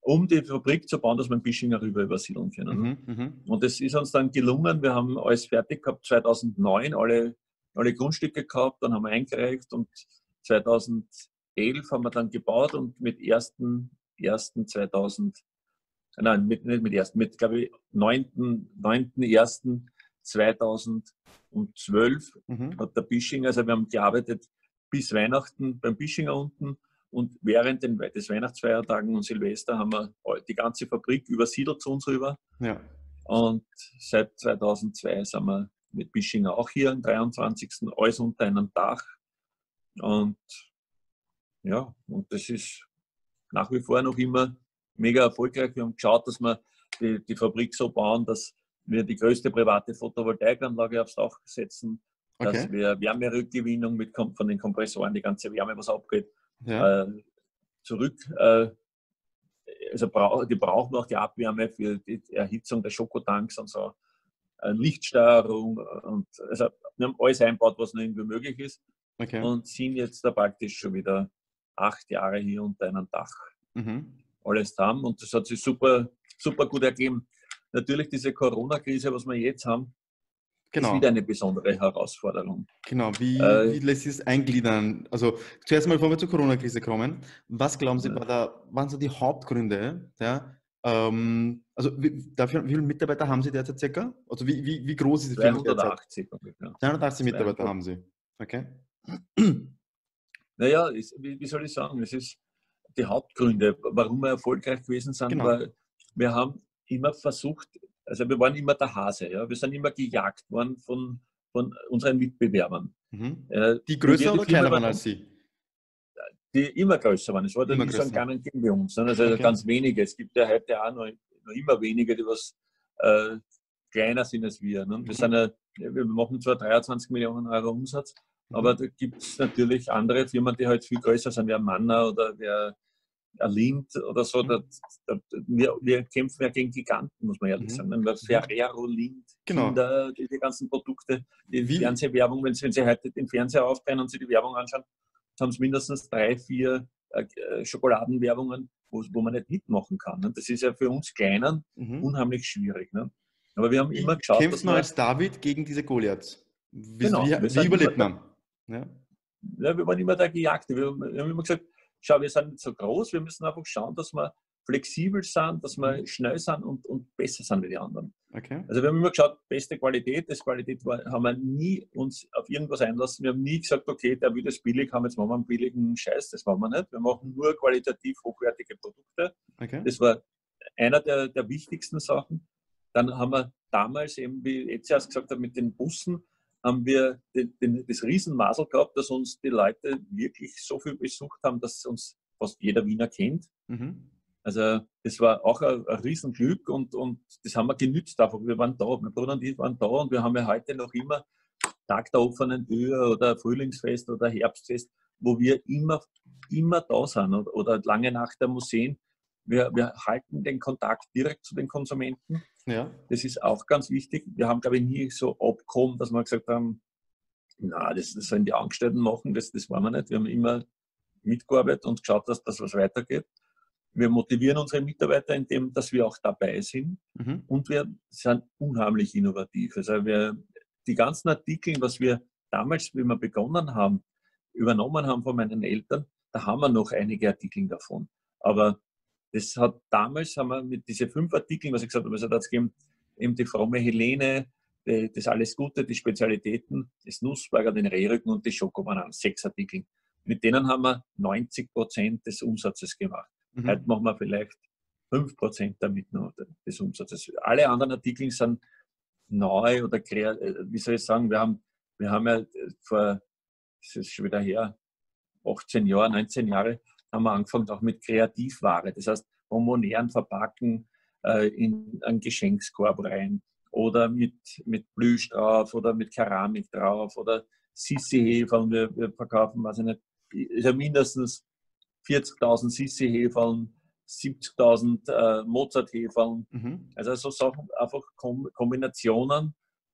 um die Fabrik zu bauen, dass wir in Bischinger rüber übersiedeln können. Mhm, mhm. Und das ist uns dann gelungen. Wir haben alles fertig gehabt, zweitausendneun alle, alle Grundstücke gehabt, dann haben wir eingereicht und zweitausendelf haben wir dann gebaut und mit ersten zweitausend, nein, mit, nicht mit ersten, mit, glaube ich, neunten ersten zweitausendzwölf Mhm. hat der Bischinger, also wir haben gearbeitet bis Weihnachten beim Bischinger unten und während den, des Weihnachtsfeiertagen und Silvester haben wir die ganze Fabrik übersiedelt zu uns rüber. Ja. Und seit zweitausendzwei sind wir mit Bischinger auch hier am dreiundzwanzigsten alles unter einem Dach. Und ja, und das ist nach wie vor noch immer mega erfolgreich. Wir haben geschaut, dass wir die, die Fabrik so bauen, dass wir die größte private Photovoltaikanlage aufs Dach setzen, dass Okay. wir Wärmerückgewinnung mit, von den Kompressoren, die ganze Wärme, was abgeht, Ja. äh, zurück. Äh, also brauch, die brauchen auch die Abwärme für die Erhitzung der Schokotanks und so. Äh, Lichtsteuerung und also wir haben alles eingebaut, was nur irgendwie möglich ist Okay. und sind jetzt da praktisch schon wieder acht Jahre hier unter einem Dach. Mhm. Alles haben und das hat sich super, super gut ergeben. Natürlich diese Corona-Krise, was wir jetzt haben, ist Genau. wieder eine besondere Herausforderung. Genau. Wie, Äh, wie lässt sich das eingliedern? Also zuerst mal, bevor wir zur Corona-Krise kommen, was glauben Sie, war da, waren so die Hauptgründe? Ja? Ähm, also wie, dafür, wie viele Mitarbeiter haben Sie derzeit circa? Also wie, wie, wie groß ist die Firma derzeit? zweihundertachtzig ungefähr. zweihundertachtzig Mitarbeiter zweihundert. haben Sie. Okay. Naja, ist, wie, wie soll ich sagen, es ist die Hauptgründe, warum wir erfolgreich gewesen sind, Genau. weil wir haben immer versucht, also wir waren immer der Hase, ja? Wir sind immer gejagt worden von, von unseren Mitbewerbern. Mhm. Äh, Die wie wir größer die oder Firma kleiner waren übernommen, als Sie? die immer größer waren. Es war dann Immer nie so ein größer. kleiner Team bei uns, sondern also Okay. ganz wenige. Es gibt ja heute auch noch, noch immer wenige, die was äh, kleiner sind als wir. Ne? Wir, sind ja, wir machen zwar dreiundzwanzig Millionen Euro Umsatz, aber Mhm. da gibt es natürlich andere Firmen, die halt viel größer sind, wie ein Manner oder der ein Lind oder so. Mhm. Da, da, wir, wir kämpfen ja gegen Giganten, muss man ehrlich sagen. Mhm. Wenn wir Mhm. Ferrero, Lind, Genau. Kinder, die, die ganzen Produkte, die Wie, Fernsehwerbung, wenn, wenn Sie heute den Fernseher aufdrehen und Sie die Werbung anschauen, haben es mindestens drei, vier äh, Schokoladenwerbungen, wo, wo man nicht mitmachen kann. Ne? Das ist ja für uns Kleinen mhm. unheimlich schwierig. Ne? Aber wir haben immer Wie geschaut, kämpft dass man wir, als David gegen diese Goliaths? Wie, genau, wie, wir wie sind immer überlebt der, man? Ja. ja, wir waren immer der Gejagte. Wir, wir haben immer gesagt, schau, wir sind nicht so groß, wir müssen einfach schauen, dass wir flexibel sind, dass wir Mhm. schnell sind und, und besser sind wie die anderen. Okay. Also wir haben immer geschaut, beste Qualität, das Qualität war, haben wir nie uns auf irgendwas einlassen. Wir haben nie gesagt, okay, der will das billig haben, jetzt machen wir einen billigen Scheiß, das machen wir nicht. Wir machen nur qualitativ hochwertige Produkte. Okay. Das war einer der, der wichtigsten Sachen. Dann haben wir damals eben, wie jetzt erst gesagt habe, mit den Bussen, haben wir den, den, das Riesenmasel gehabt, dass uns die Leute wirklich so viel besucht haben, dass uns fast jeder Wiener kennt. Mhm. Also das war auch ein, ein Riesenglück und, und das haben wir genützt einfach. Wir waren da, mein Bruder und ich waren da und wir haben ja heute noch immer Tag der offenen Tür oder Frühlingsfest oder Herbstfest, wo wir immer, immer da sind oder, oder lange Nacht der Museen. Wir, wir halten den Kontakt direkt zu den Konsumenten. Ja. Das ist auch ganz wichtig. Wir haben, glaube ich, nie so abgekommen, dass wir gesagt haben, na, das, das sollen die Angestellten machen, das, das wollen wir nicht. Wir haben immer mitgearbeitet und geschaut, dass das was weitergeht. Wir motivieren unsere Mitarbeiter, indem dass wir auch dabei sind Mhm. und wir sind unheimlich innovativ. Also wir, die ganzen Artikel, was wir damals, wie wir begonnen haben, übernommen haben von meinen Eltern, da haben wir noch einige Artikel davon. Aber das hat damals, haben wir mit diesen fünf Artikeln, was ich gesagt habe, es hat jetzt gegeben, eben die fromme Helene, die, das Alles Gute, die Spezialitäten, das Nussburger, den Rehrücken und die Schokobananen, sechs Artikel. Mit denen haben wir neunzig Prozent des Umsatzes gemacht. Mhm. Heute machen wir vielleicht fünf Prozent damit nur des Umsatzes. Alle anderen Artikel sind neu oder wie soll ich sagen, wir haben, wir haben ja vor, das ist schon wieder her, achtzehn Jahre, neunzehn Jahre, haben wir angefangen auch mit Kreativware. Das heißt, Bombonieren verpacken äh, in einen Geschenkskorb rein oder mit, mit Plüsch drauf oder mit Keramik drauf oder Sissi-Heferl. Wir, wir verkaufen, weiß ich nicht, also mindestens vierzigtausend Sissi-Heferl, siebzigtausend äh, Mozart-Heferl. Mhm. Also so Sachen, einfach Kombinationen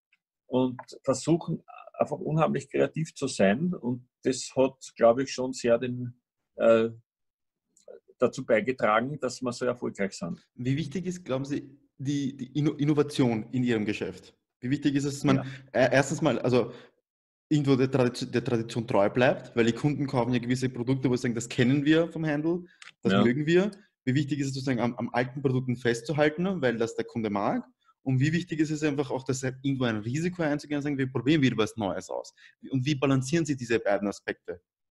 und versuchen einfach unheimlich kreativ zu sein. Und das hat, glaube ich, schon sehr den, äh, dazu beigetragen, dass wir so erfolgreich sind. Wie wichtig ist, glauben Sie, die, die Innovation in Ihrem Geschäft? Wie wichtig ist es, dass man ja. erstens mal, also irgendwo der Tradition, der Tradition treu bleibt, weil die Kunden kaufen ja gewisse Produkte, wo sie sagen, das kennen wir vom Handel, das ja. mögen wir. Wie wichtig ist es sozusagen am, am alten Produkten festzuhalten, weil das der Kunde mag? Und wie wichtig ist es einfach auch, dass irgendwo ein Risiko einzugehen und sagen, wir probieren wieder was Neues aus? Und wie balancieren Sie diese beiden Aspekte?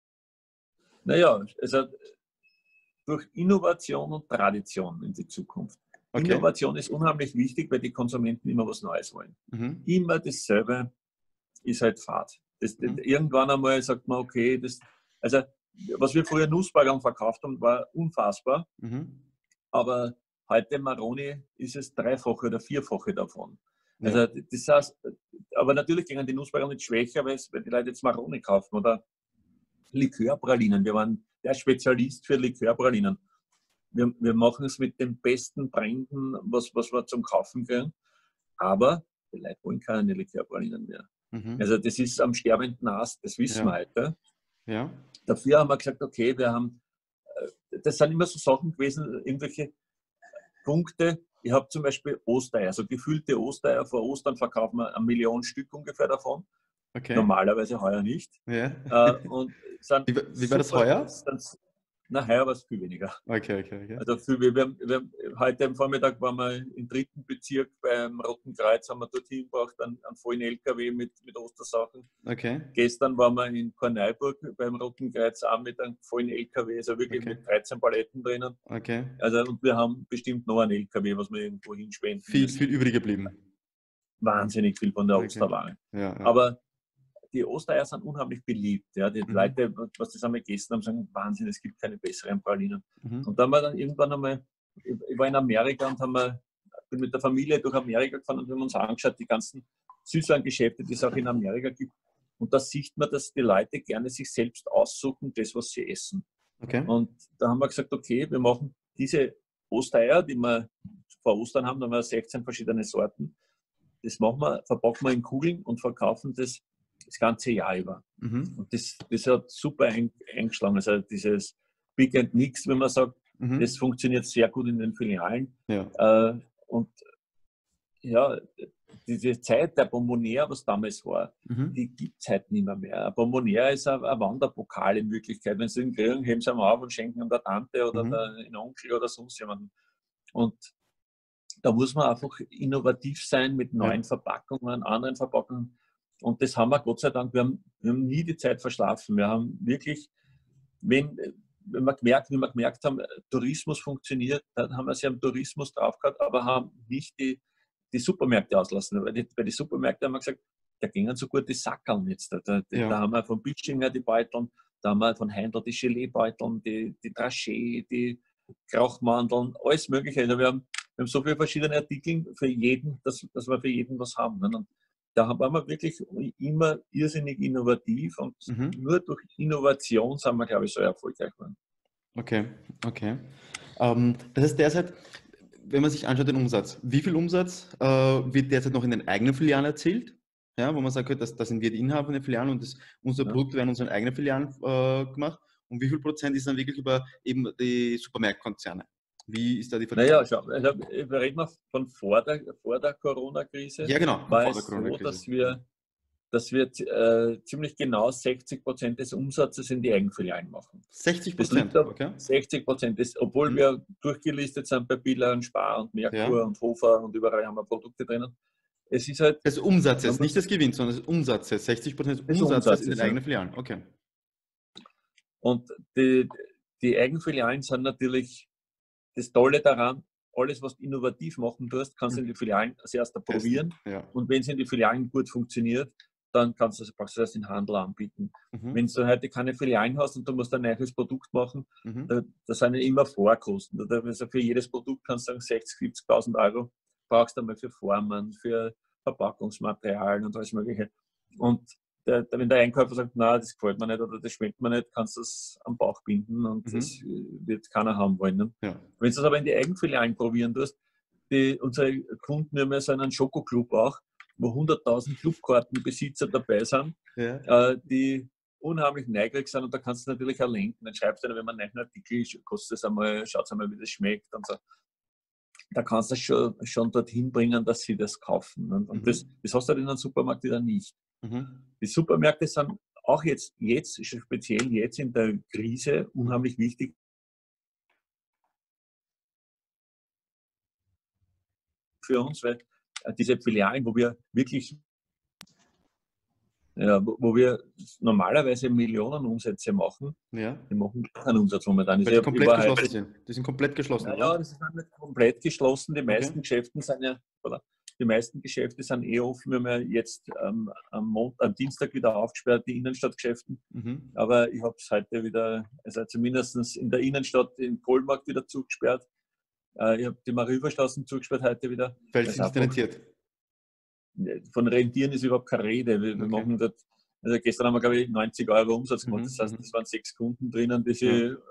Naja, also durch Innovation und Tradition in die Zukunft. Okay. Innovation ist unheimlich wichtig, weil die Konsumenten immer was Neues wollen. Mhm. Immer dasselbe ist halt Fad. Das, mhm. Irgendwann einmal sagt man, okay, das, also was wir früher Nussbaggern verkauft haben, war unfassbar. Mhm. Aber heute Maroni ist es dreifache oder vierfache davon. Ja. Also das heißt, aber natürlich gingen die Nussbaggern nicht schwächer, weil, weil die Leute jetzt Maroni kaufen oder Likörpralinen. Wir waren der Spezialist für Likörpralinen. Wir, wir machen es mit den besten Bränden, was, was wir zum Kaufen kriegen. Aber die Leute wollen keine Likörpralinen mehr. Mhm. Also das ist am sterbenden Ast, das wissen ja. wir heute. Ja. Dafür haben wir gesagt, okay, wir haben, das sind immer so Sachen gewesen, irgendwelche Punkte. Ich habe zum Beispiel Ostereier, also gefüllte Ostereier. Vor Ostern verkaufen wir eine Million Stück ungefähr davon. Okay. Normalerweise heuer nicht. Ja. Äh, und sind wie, wie war das heuer? Sind, na, heuer war es viel weniger. Okay, okay, okay. Also viel, wir, wir, wir, heute am Vormittag waren wir im dritten Bezirk beim Roten Kreuz, haben wir dorthin gebracht, einen, einen vollen L K W mit, mit Ostersachen. Okay. Gestern waren wir in Korneuburg beim Roten Kreuz auch mit einem vollen L K W, also wirklich okay. mit dreizehn Paletten drinnen. Okay. Also, und wir haben bestimmt noch einen L K W, was wir irgendwo hinspenden. Viel, müssen. viel übrig geblieben. Wahnsinnig viel von der okay. Osterware. Ja, ja. Aber die Ostereier sind unheimlich beliebt. Ja. Die mhm. Leute, was das einmal gegessen haben, sagen, Wahnsinn, es gibt keine besseren Pralinen. Mhm. Und dann haben wir dann irgendwann einmal, ich war in Amerika und haben wir, bin mit der Familie durch Amerika gefahren und haben uns angeschaut, die ganzen Süßwarengeschäfte, die es auch in Amerika gibt. Und da sieht man, dass die Leute gerne sich selbst aussuchen, das, was sie essen. Okay. Und da haben wir gesagt, okay, wir machen diese Ostereier, die wir vor Ostern haben, da haben wir sechzehn verschiedene Sorten. Das machen wir, verpacken wir in Kugeln und verkaufen das das ganze Jahr über. Mhm. Und das, das hat super eingeschlagen. Also dieses Big and Mix, wenn man sagt, mhm. das funktioniert sehr gut in den Filialen. Ja. Äh, und ja, diese Zeit der Bonbonniere, was damals war, mhm. die gibt es heute nicht mehr. mehr. Ein Bonbonniere ist ein, ein Wanderpokal in Wirklichkeit. Wenn sie ihn kriegen, heben sie ihn auf und schenken ihm der Tante oder mhm. der Onkel oder sonst jemanden. Und da muss man einfach innovativ sein mit neuen ja. Verpackungen, anderen Verpackungen. Und das haben wir Gott sei Dank, wir haben, wir haben nie die Zeit verschlafen. Wir haben wirklich, wenn, wenn wir gemerkt, wenn wir gemerkt haben, Tourismus funktioniert, dann haben wir sie am Tourismus drauf gehabt, aber haben nicht die, die Supermärkte auslassen. Weil die, bei den Supermärkten haben wir gesagt, da gingen so gut die Sackerln jetzt. Da, da, ja. da haben wir von Bildschinger die Beuteln, da haben wir von Heindl die Gelee-Beuteln, die, die Dragé, die Krauchmandeln, alles Mögliche. Also wir, haben, wir haben so viele verschiedene Artikel für jeden, dass, dass wir für jeden was haben. Und da waren wir wirklich immer irrsinnig innovativ und mhm. nur durch Innovation sind wir, glaube ich, so erfolgreich geworden. Okay, okay. Ähm, das heißt derzeit, wenn man sich anschaut den Umsatz, wie viel Umsatz äh, wird derzeit noch in den eigenen Filialen erzielt? Ja, wo man sagt, das, das sind wir die Inhaber in den Filialen und das, unsere ja. Produkte werden in unseren eigenen Filialen äh, gemacht. Und wie viel Prozent ist dann wirklich über eben die Supermarktkonzerne? Wie ist da die Verteilung? Naja, schau, also, wir reden mal von vor der, vor der Corona-Krise. Ja, genau. War es so, dass wir, dass wir äh, ziemlich genau sechzig Prozent des Umsatzes in die Eigenfilialen machen. sechzig Prozent? Okay. sechzig Prozent, ist, obwohl mhm. wir durchgelistet sind bei Billa und Spar und Merkur ja. und Hofer und überall haben wir Produkte drinnen. Es ist halt... Das Umsatzes, nicht des Gewinns, sondern des Umsatzes. sechzig Prozent des Umsatzes, Umsatzes in den ja. eigenen Filialen. Okay. Und die, die Eigenfilialen sind natürlich das Tolle daran, alles, was du innovativ machen tust, kannst du in die Filialen als erster probieren. Ja. Und wenn es in die Filialen gut funktioniert, dann kannst du das, das den Handel anbieten. Mhm. Wenn du heute keine Filialen hast und du musst ein neues Produkt machen, mhm. da, da sind ja immer Vorkosten. Da, also für jedes Produkt kannst du sagen, sechzig, siebzigtausend Euro brauchst du einmal für Formen, für Verpackungsmaterialien und alles Mögliche. Und der, der, wenn der Einkäufer sagt, na, das gefällt mir nicht oder das schmeckt mir nicht, kannst du das am Bauch binden und mhm. das wird keiner haben wollen. Ne? Ja. Wenn du das aber in die Eigenfilialen probieren tust, die, unsere Kunden haben ja so einen Schokoclub auch, wo hunderttausend Clubkartenbesitzer dabei sind, ja. äh, die unheimlich neugierig sind und da kannst du natürlich auch lenken. Dann schreibst du, wenn man einen Artikel kostet es einmal, schaut einmal, wie das schmeckt und so. Da kannst du schon, schon dorthin bringen, dass sie das kaufen. Und, und mhm. das, das hast du halt in einem Supermarkt wieder nicht. Mhm. Die Supermärkte sind auch jetzt, jetzt, speziell jetzt in der Krise, unheimlich wichtig für uns, weil diese Filialen, wo wir wirklich, ja, wo, wo wir normalerweise Millionen Umsätze machen, ja. die machen keinen Umsatz momentan. Weil die komplett geschlossen halt, sind. Die sind komplett geschlossen, ja, ja, das ist nicht komplett geschlossen. Die meisten okay. Geschäfte sind ja, oder die meisten Geschäfte sind eh offen. Wir haben ja jetzt ähm, am, Mont am Dienstag wieder aufgesperrt, die Innenstadtgeschäften. Mhm. Aber ich habe es heute wieder, also zumindest in der Innenstadt in Kohlmarkt wieder zugesperrt. Äh, ich habe die Marienstraßen zugesperrt heute wieder. Weil es nicht rentiert. Von Rentieren ist überhaupt keine Rede. Wir, okay. wir machen das, also gestern haben wir, glaube ich, neunzig Euro Umsatz gemacht. Mhm. Das heißt, das waren sechs Kunden drinnen, die sich ja. äh,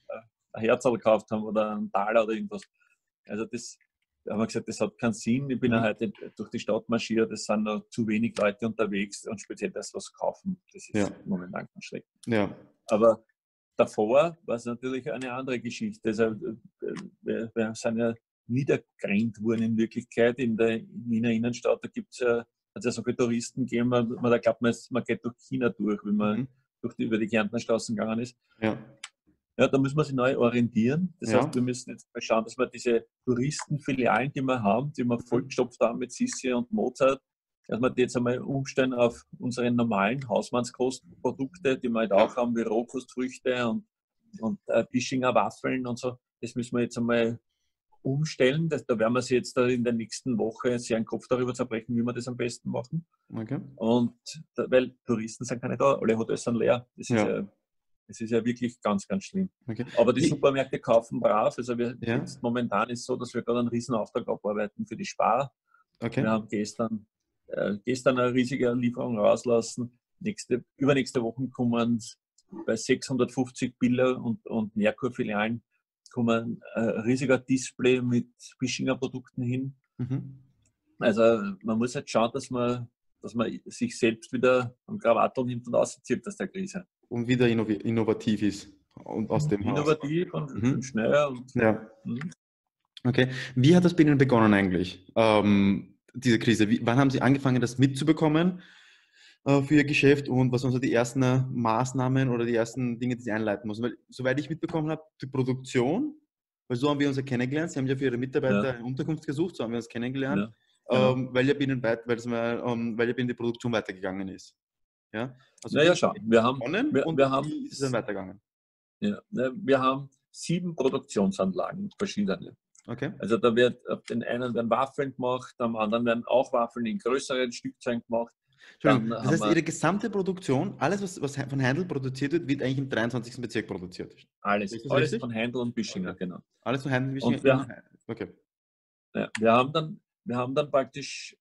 ein Herzl gekauft haben oder einen Taler oder irgendwas. Also das, da haben wir gesagt, das hat keinen Sinn. Ich bin mhm. ja heute durch die Stadt marschiert, es sind noch zu wenig Leute unterwegs und speziell das, was kaufen. Das ist ja. momentan ganz schlecht. Ja. Aber davor war es natürlich eine andere Geschichte. Also, wir, wir sind ja niedergrenzt worden in Wirklichkeit in der Wiener Innenstadt. Da gibt es ja, hat es ja so viele Touristen gegeben, man, man, da glaubt man, man geht durch China durch, wenn man mhm. durch die, über die Kärntner Straßen gegangen ist. Ja. Ja, da müssen wir sich neu orientieren. Das ja. heißt, wir müssen jetzt mal schauen, dass wir diese Touristenfilialen, die wir haben, die wir vollgestopft haben mit Sissi und Mozart, dass wir die jetzt einmal umstellen auf unsere normalen Hausmannskostprodukte, die wir halt auch haben, wie Rohkostfrüchte und, und äh, Bischinger Waffeln und so. Das müssen wir jetzt einmal umstellen. Das, da werden wir sich jetzt in der nächsten Woche sehr einen Kopf darüber zerbrechen, wie wir das am besten machen. Okay. Und da, weil Touristen sind keine da, alle Hotels sind leer. Das ist ja, ja Das ist ja wirklich ganz, ganz schlimm. Okay. Aber die Supermärkte kaufen brav. Also wir ja. jetzt momentan ist es so, dass wir gerade einen Riesenauftrag abarbeiten für die Spar. Okay. Wir haben gestern, äh, gestern eine riesige Lieferung rauslassen. Nächste, übernächste Woche kommen bei sechshundertfünfzig Billa und, und Merkur-Filialen kommen ein riesiger Display mit Bischinger Produkten hin. Mhm. Also man muss halt schauen, dass man, dass man sich selbst wieder am Krawattel nimmt und auszieht aus der Krise. Und wieder innovativ ist und aus dem Innovativ Haus. und mhm. schneller. Und, ja. Mhm. Okay. Wie hat das bei Ihnen begonnen eigentlich, ähm, diese Krise? Wie, wann haben Sie angefangen, das mitzubekommen äh, für Ihr Geschäft und was sind so die ersten äh, Maßnahmen oder die ersten Dinge, die Sie einleiten müssen? Weil, soweit ich mitbekommen habe, die Produktion, weil so haben wir uns ja kennengelernt. Sie haben ja für Ihre Mitarbeiter ja. eine Unterkunft gesucht, so haben wir uns kennengelernt, ja, genau. ähm, weil, ja binnen, weil, das mal, ähm, weil ja binnen die Produktion weitergegangen ist. Ja, also naja, schau, wir haben, wir, und wir haben, ist dann weitergegangen. Ja, wir haben sieben Produktionsanlagen, verschiedene. Okay. Also da wird auf den einen werden Waffeln gemacht, am anderen werden auch Waffeln in größeren Stückzahlen gemacht. Dann das heißt, Ihre gesamte Produktion, alles, was, was von Heindl produziert wird, wird eigentlich im dreiundzwanzigsten Bezirk produziert. Alles, alles von Heindl und Bischinger, okay. genau. Alles von Heindl und Bischinger. Und wir, okay. Ja, wir, haben dann, wir haben dann praktisch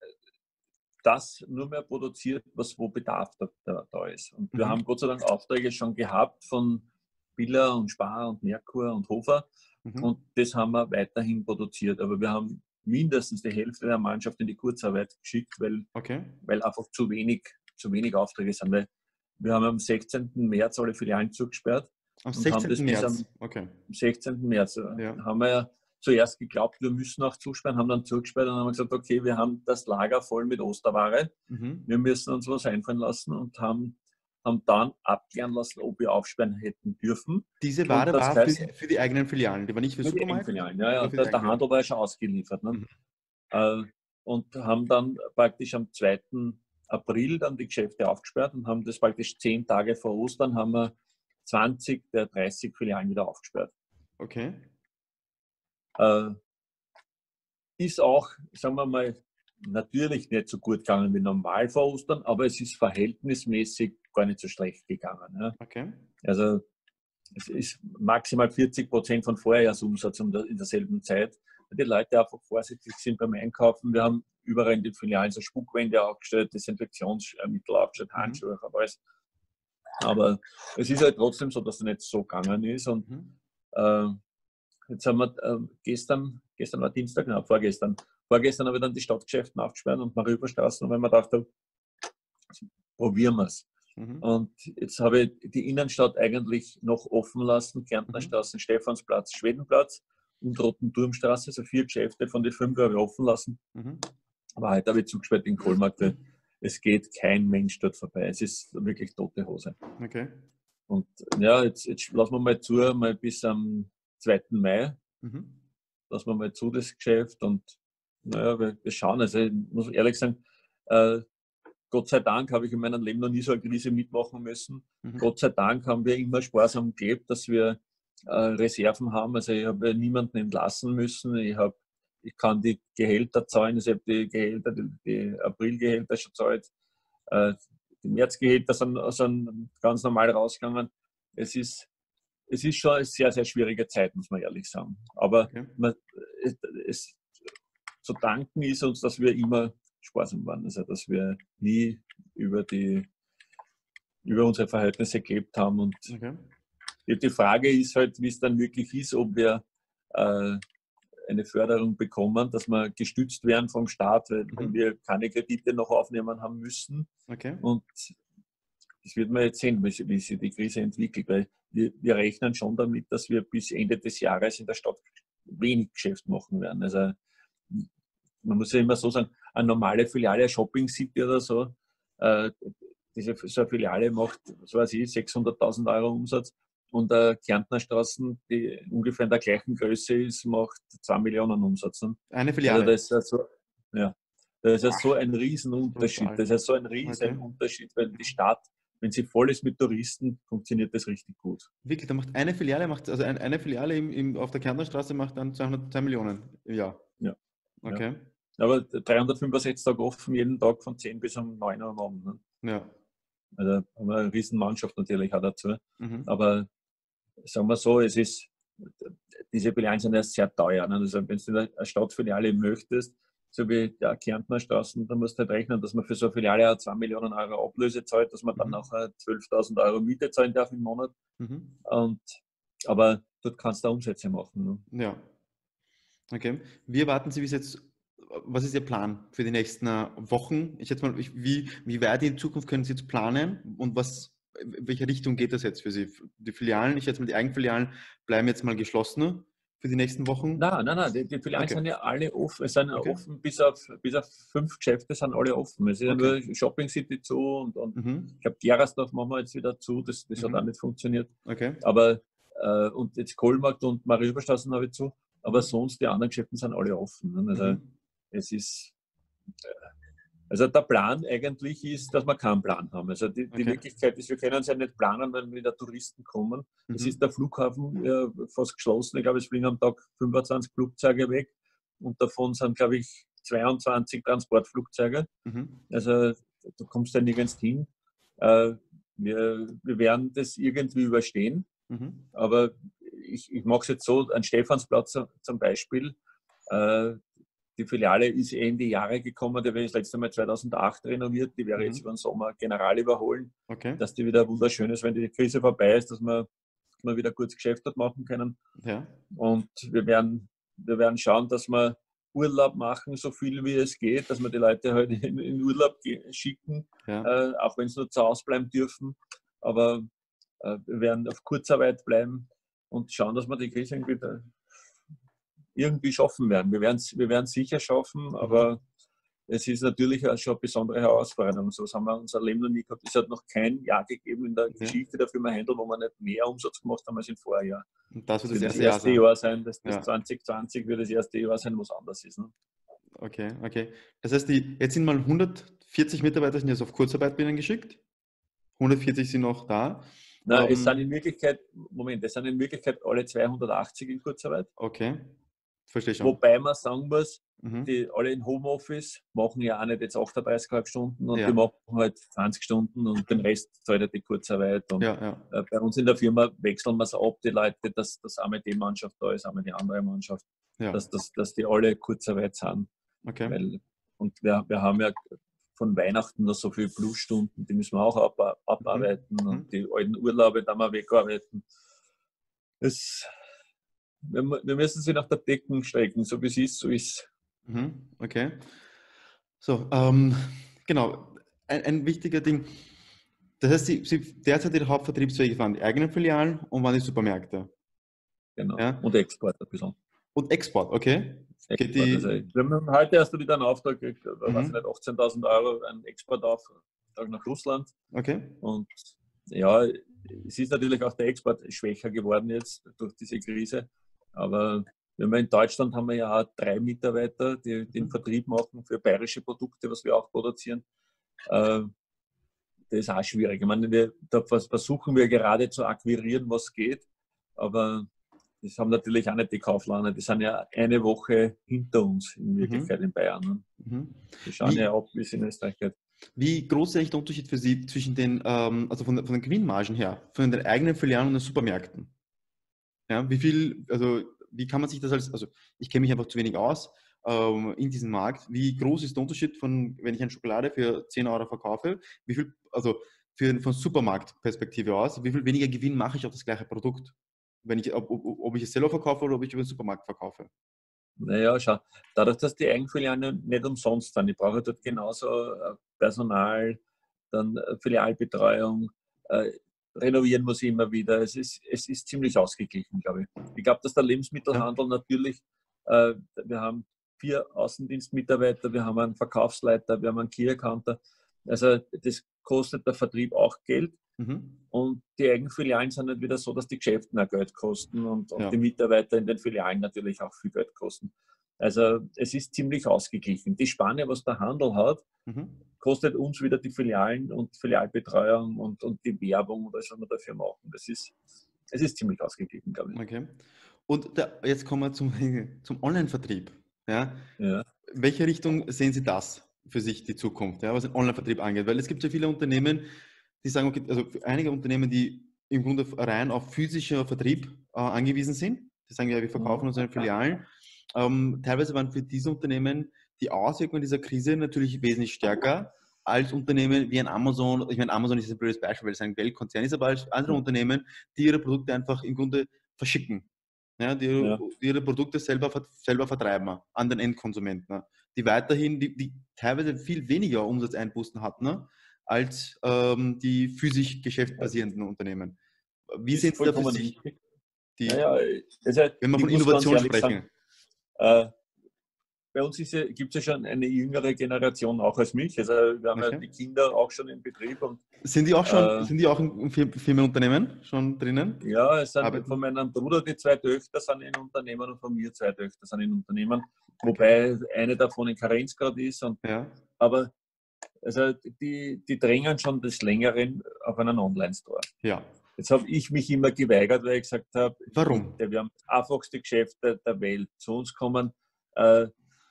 das nur mehr produziert, was wo Bedarf da, da, da ist. Und wir mhm. haben Gott sei Dank Aufträge schon gehabt von Billa und Spar und Merkur und Hofer. Mhm. Und das haben wir weiterhin produziert. Aber wir haben mindestens die Hälfte der Mannschaft in die Kurzarbeit geschickt, weil, okay. weil einfach zu wenig, zu wenig Aufträge sind. Weil wir haben am sechzehnten März alle Filialen zugesperrt. Am sechzehnten März? Am, okay. Am sechzehnten März ja. haben wir ja zuerst geglaubt, wir müssen auch zusperren, haben dann zugesperrt und haben gesagt, okay, wir haben das Lager voll mit Osterware. Mhm. Wir müssen uns was einfallen lassen und haben haben dann abklären lassen, ob wir aufsperren hätten dürfen. Diese Ware war heißt, für, für die eigenen Filialen, die war nicht für, für Supermärkte? Ja, ja, der, der Handel war ja schon ausgeliefert. Ne? Mhm. Äh, und haben dann praktisch am zweiten April dann die Geschäfte aufgesperrt und haben das praktisch zehn Tage vor Ostern haben wir zwanzig der dreißig Filialen wieder aufgesperrt. Okay. Äh, ist auch, sagen wir mal, natürlich nicht so gut gegangen wie normal vor Ostern, aber es ist verhältnismäßig gar nicht so schlecht gegangen. Ja. Okay. Also es ist maximal vierzig Prozent von Vorjahresumsatz in derselben Zeit. Die Leute einfach vorsichtig sind beim Einkaufen. Wir haben überall in den Filialen so Spuckwände aufgestellt, Desinfektionsmittel aufgestellt, Handschuhe, mhm. alles. Aber es ist halt trotzdem so, dass es nicht so gegangen ist. Und mhm. äh, jetzt haben wir äh, gestern, gestern war Dienstag, nein, vorgestern, vorgestern habe ich dann die Stadtgeschäfte aufgesperrt und Marienstraßen, und wenn man dachte, probieren wir es. Mhm. Und jetzt habe ich die Innenstadt eigentlich noch offen lassen. Kärntner Mhm. Straße, Stephansplatz, Schwedenplatz und Rotenturmstraße. So vier Geschäfte von den fünf habe ich offen lassen. Mhm. Aber heute habe ich zugesperrt in Kohlmarkt. weil Es geht kein Mensch dort vorbei. Es ist wirklich tote Hose. Okay. Und ja, jetzt, jetzt lassen wir mal zu, mal bis am zweiten Mai. Mhm. Lassen wir mal zu, das Geschäft. Und naja, wir, wir schauen. Also ich muss ehrlich sagen, äh, Gott sei Dank habe ich in meinem Leben noch nie so eine Krise mitmachen müssen. Mhm. Gott sei Dank haben wir immer sparsam gelebt, dass wir äh, Reserven haben. Also ich habe niemanden entlassen müssen. Ich, hab, ich kann die Gehälter zahlen. Also ich habe die Gehälter, die, die Aprilgehälter schon zahlt. Äh, die Märzgehälter sind, sind ganz normal rausgegangen. Es ist, es ist schon eine sehr, sehr schwierige Zeit, muss man ehrlich sagen. Aber Okay. man, es, es, zu danken ist uns, dass wir immer sparsam waren. Also dass wir nie über, die, über unsere Verhältnisse gelebt haben. Und Okay. die Frage ist halt, wie es dann wirklich ist, ob wir äh, eine Förderung bekommen, dass wir gestützt werden vom Staat, weil Mhm. wir keine Kredite noch aufnehmen haben müssen. Okay. Und das wird man jetzt sehen, wie sich, wie sich die Krise entwickelt, weil wir, wir rechnen schon damit, dass wir bis Ende des Jahres in der Stadt wenig Geschäft machen werden. Also man muss ja immer so sagen, eine normale Filiale, eine Shopping City oder so, äh, diese, so eine Filiale macht, so weiß ich, sechshunderttausend Euro Umsatz und äh, Kärntner Straßen, die ungefähr in der gleichen Größe ist, macht zwei Millionen Umsatz. Ne? Eine Also Filiale. das ist ja so, ja, das ist ja so ein Brutal. Riesenunterschied. Das ist ja so ein riesen Okay. Unterschied, weil die Stadt, wenn sie voll ist mit Touristen, funktioniert das richtig gut. Wirklich, da macht eine Filiale, macht, also ein, eine Filiale im, im, auf der Kärntner Straße macht dann zweihundert, zwei Millionen im Jahr. Ja, ja. Okay. Aber dreihundertfünfundsechzig Tage offen, jeden Tag von zehn bis um neun Uhr am Abend. Ne? Ja. Also haben wir eine Riesenmannschaft natürlich auch dazu. Mhm. Aber sagen wir so, es ist, diese Bilanzen sind ja sehr teuer. Ne? Also wenn du eine Stadtfiliale möchtest, so wie der Kärntner Straßen, dann musst du halt rechnen, dass man für so eine Filiale auch zwei Millionen Euro Ablöse zahlt, dass man dann Mhm. nachher zwölftausend Euro Miete zahlen darf im Monat. Mhm. Und, aber dort kannst du auch Umsätze machen. Ne? Ja. Okay. Wie erwarten Sie bis jetzt, was ist Ihr Plan für die nächsten äh, Wochen? Ich jetzt mal, ich, wie, wie weit in Zukunft können Sie jetzt planen und was, in welche Richtung geht das jetzt für Sie? Die Filialen, ich jetzt mal die Eigenfilialen bleiben jetzt mal geschlossen für die nächsten Wochen? Nein, nein, nein, die, die Filialen Okay. sind ja alle offen. Es sind ja Okay. offen bis auf, bis auf fünf Geschäfte sind alle offen. Es ist ja Okay. nur Shopping City zu und, und Mhm. ich glaube, Gerasdorf machen wir jetzt wieder zu. Das, das hat Mhm. auch nicht funktioniert. Okay. Aber äh, und jetzt Kohlmarkt und Marienüberstraßen habe ich zu. Aber Mhm. sonst die anderen Geschäfte sind alle offen. Ne? Also Mhm. es ist Also der Plan eigentlich ist, dass wir keinen Plan haben. Also die, die Okay. Wirklichkeit ist, wir können es ja nicht planen, wenn wieder Touristen kommen. Es ist Mhm. der Flughafen ja, fast geschlossen. Ich glaube, es fliegen am Tag fünfundzwanzig Flugzeuge weg und davon sind, glaube ich, zweiundzwanzig Transportflugzeuge. Mhm. Also du kommst ja nirgends hin. Äh, wir, wir werden das irgendwie überstehen. Mhm. Aber ich, ich mache es jetzt so, an Stephansplatz zum Beispiel, äh, die Filiale ist eh in die Jahre gekommen, die wäre das letzte Mal zweitausendacht renoviert, die wäre jetzt Mhm. über den Sommer general überholen, Okay. dass die wieder wunderschön ist, wenn die Krise vorbei ist, dass wir, dass wir wieder gutes Geschäft dort machen können. Ja. Und wir werden, wir werden schauen, dass wir Urlaub machen, so viel wie es geht, dass wir die Leute halt in, in Urlaub schicken, Ja. äh, auch wenn sie nur zu Hause bleiben dürfen. Aber äh, wir werden auf Kurzarbeit bleiben und schauen, dass wir die Krise irgendwie, da, irgendwie schaffen werden. Wir werden es wir werden sicher schaffen, aber Mhm. es ist natürlich auch schon eine besondere Herausforderung. So haben wir unser Leben noch nie gehabt. Es hat noch kein Jahr gegeben in der Ja. Geschichte der Firma Händel, wo wir nicht mehr Umsatz gemacht haben als im Vorjahr. Und das Das wird das wird das erste Jahr erste sein. Jahr sein, das, das Ja. zwanzig zwanzig wird das erste Jahr sein, wo es anders ist. Ne? Okay, okay. Das heißt, die, jetzt sind mal hundertvierzig Mitarbeiter sind jetzt auf Kurzarbeit bei Ihnen geschickt. hundertvierzig sind noch da. Na, es sind Ähm, in Wirklichkeit, Moment, es sind in Wirklichkeit alle zweihundertachtzig in Kurzarbeit. okay, verstehe schon. Wobei man sagen muss, Mhm. die alle in Homeoffice machen ja auch nicht jetzt achtunddreißig Komma fünf Stunden und Ja. die machen halt zwanzig Stunden und den Rest zahlt halt die Kurzarbeit. Und Ja, ja. äh, bei uns in der Firma wechseln wir es ab, die Leute, dass, dass einmal die Mannschaft da ist, einmal die andere Mannschaft, Ja. dass, dass, dass die alle Kurzarbeit sind. Okay. Weil, und wir, wir haben ja von Weihnachten noch so viele Plusstunden, die müssen wir auch ab, abarbeiten Mhm. und die alten Urlaube da mal wegarbeiten. Es, wir, wir müssen sie nach der Deckung strecken, so wie es ist, so ist. Mhm. Okay. So, ähm, genau. Ein, ein wichtiger Ding. Das heißt, Sie, Sie derzeit Ihre Hauptvertriebswege waren die eigenen Filialen und waren die Supermärkte. Genau. Ja? Und Export ein bisschen. Und Export, okay. Geht Export. Also, die, wir haben heute erst wieder einen Auftrag gekriegt, Mhm. weiß ich nicht, achtzehntausend Euro, einen Exportauftrag nach Russland. okay. Und ja, es ist natürlich auch der Export schwächer geworden jetzt durch diese Krise. Aber wenn wir in Deutschland haben wir ja auch drei Mitarbeiter, die den Mhm. Vertrieb machen für bayerische Produkte, was wir auch produzieren. Äh, Das ist auch schwierig. Ich meine, wir, da versuchen wir gerade zu akquirieren, was geht. Aber das haben natürlich auch nicht die Kaufleute. Die sind ja eine Woche hinter uns in Wirklichkeit Mhm. in Bayern. Mhm. Die schauen Wie, ja ab, wie es in Österreich geht. wie groß ist eigentlich der Unterschied für Sie zwischen den, ähm, also von, von den Gewinnmargen her, von den eigenen Filialen und den Supermärkten? Ja, wie viel, also wie kann man sich das als, also ich kenne mich einfach zu wenig aus ähm, in diesem Markt. Wie groß ist der Unterschied von, wenn ich eine Schokolade für zehn Euro verkaufe, wie viel, also für, von Supermarktperspektive aus, wie viel weniger Gewinn mache ich auf das gleiche Produkt? Wenn ich, ob, ob, ob ich es selber verkaufe oder ob ich über den Supermarkt verkaufe. Naja, schau, dadurch, dass die Eigenfilialen nicht umsonst sind, ich brauche dort genauso äh, Personal, dann äh, Filialbetreuung, äh, renovieren muss ich immer wieder. Es ist, es ist ziemlich ausgeglichen, glaube ich. Ich glaube, dass der Lebensmittelhandel natürlich, äh, wir haben vier Außendienstmitarbeiter, wir haben einen Verkaufsleiter, wir haben einen Key-Accounter. Also das kostet der Vertrieb auch Geld. Mhm. Und die Eigenfilialen sind nicht wieder so, dass die Geschäfte auch Geld kosten und, und Ja. die Mitarbeiter in den Filialen natürlich auch viel Geld kosten. Also es ist ziemlich ausgeglichen. Die Spanne, was der Handel hat, Mhm. kostet uns wieder die Filialen und Filialbetreuung und, und die Werbung und alles, was wir dafür machen. Das ist, es ist ziemlich ausgeglichen, glaube ich. Okay. Und da, jetzt kommen wir zum, zum Online-Vertrieb. Ja? Ja. In welche Richtung sehen Sie das für sich, die Zukunft, ja, was den Online-Vertrieb angeht? Weil es gibt ja viele Unternehmen, die sagen, okay, also einige Unternehmen, die im Grunde rein auf physischer Vertrieb äh, angewiesen sind. Die sagen, ja, wir verkaufen unsere Filialen. Ähm, teilweise waren für diese Unternehmen die Auswirkungen dieser Krise natürlich wesentlich stärker als Unternehmen wie ein Amazon. Ich meine, Amazon ist ein blödes Beispiel, weil es ein Weltkonzern ist, aber als andere Unternehmen, die ihre Produkte einfach im Grunde verschicken. Ja, die, Ja. die ihre Produkte selber, selber vertreiben an den Endkonsumenten. Die weiterhin, die, die teilweise viel weniger Umsatzeinbußen hatten, ne, als ähm, die physisch geschäftsbasierenden Unternehmen. Wie Ist sehen Sie da für vollkommen sich, richtig. die, Naja, also, wenn wir ich von muss ganz Innovation ehrlich sprechen? sagen, äh, bei uns ja, gibt es ja schon eine jüngere Generation auch als mich. Also wir haben Okay. ja die Kinder auch schon im Betrieb. Und, Sind die auch schon, äh, sind die auch im Firmenunternehmen schon drinnen? ja, es sind Arbeiten? von meinem Bruder die zwei Töchter sind in Unternehmen und von mir zwei Töchter sind in Unternehmen. Wobei eine davon in Karenzgrad ist. Und, Ja. aber also die, die drängen schon des Längeren auf einen Online-Store. Ja. Jetzt habe ich mich immer geweigert, weil ich gesagt habe, Warum? wir haben das einfachste Geschäft der, der Welt. Zu uns kommen, äh,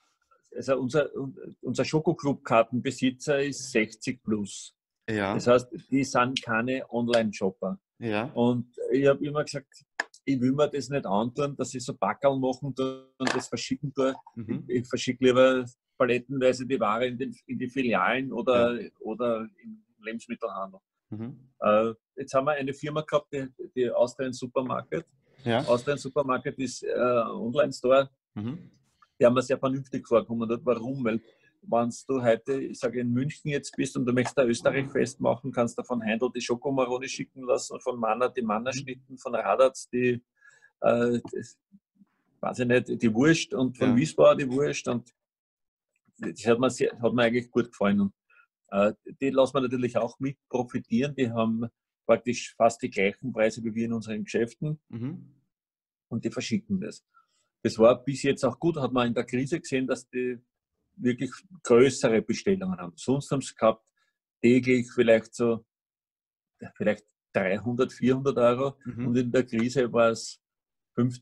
also unser, unser Schokoclub-Kartenbesitzer ist sechzig plus. Ja. Das heißt, die sind keine Online-Shopper. Ja. Und ich habe immer gesagt, ich will mir das nicht antun, dass ich so Packerl machen tue und das verschicken tue. Mhm. Ich, ich verschicke lieber palettenweise die Ware in, den, in die Filialen oder, Ja. oder im Lebensmittelhandel. Mhm. Äh, jetzt haben wir eine Firma gehabt, die, die Austrian Supermarket. Ja. Austrian Supermarket ist äh, ein Online-Store. Mhm. Die haben mir sehr vernünftig vorgekommen. Warum? Weil wenn du heute, ich sage, in München jetzt bist und du möchtest da Österreich festmachen, kannst du von Heindl die Schokomaroni schicken lassen, von Manner die Mannerschnitten, von Radatz die, äh, das, weiß ich nicht, die Wurst und von Ja. Wiesbauer die Wurst. Und das hat mir, sehr, hat mir eigentlich gut gefallen. Und, äh, die lassen wir natürlich auch mit profitieren. Die haben praktisch fast die gleichen Preise wie wir in unseren Geschäften. Mhm. Und die verschicken das. Das war bis jetzt auch gut, hat man in der Krise gesehen, dass die wirklich größere Bestellungen haben. Sonst haben sie gehabt, täglich vielleicht so, vielleicht dreihundert, vierhundert Euro Mhm. und in der Krise war es fünftausend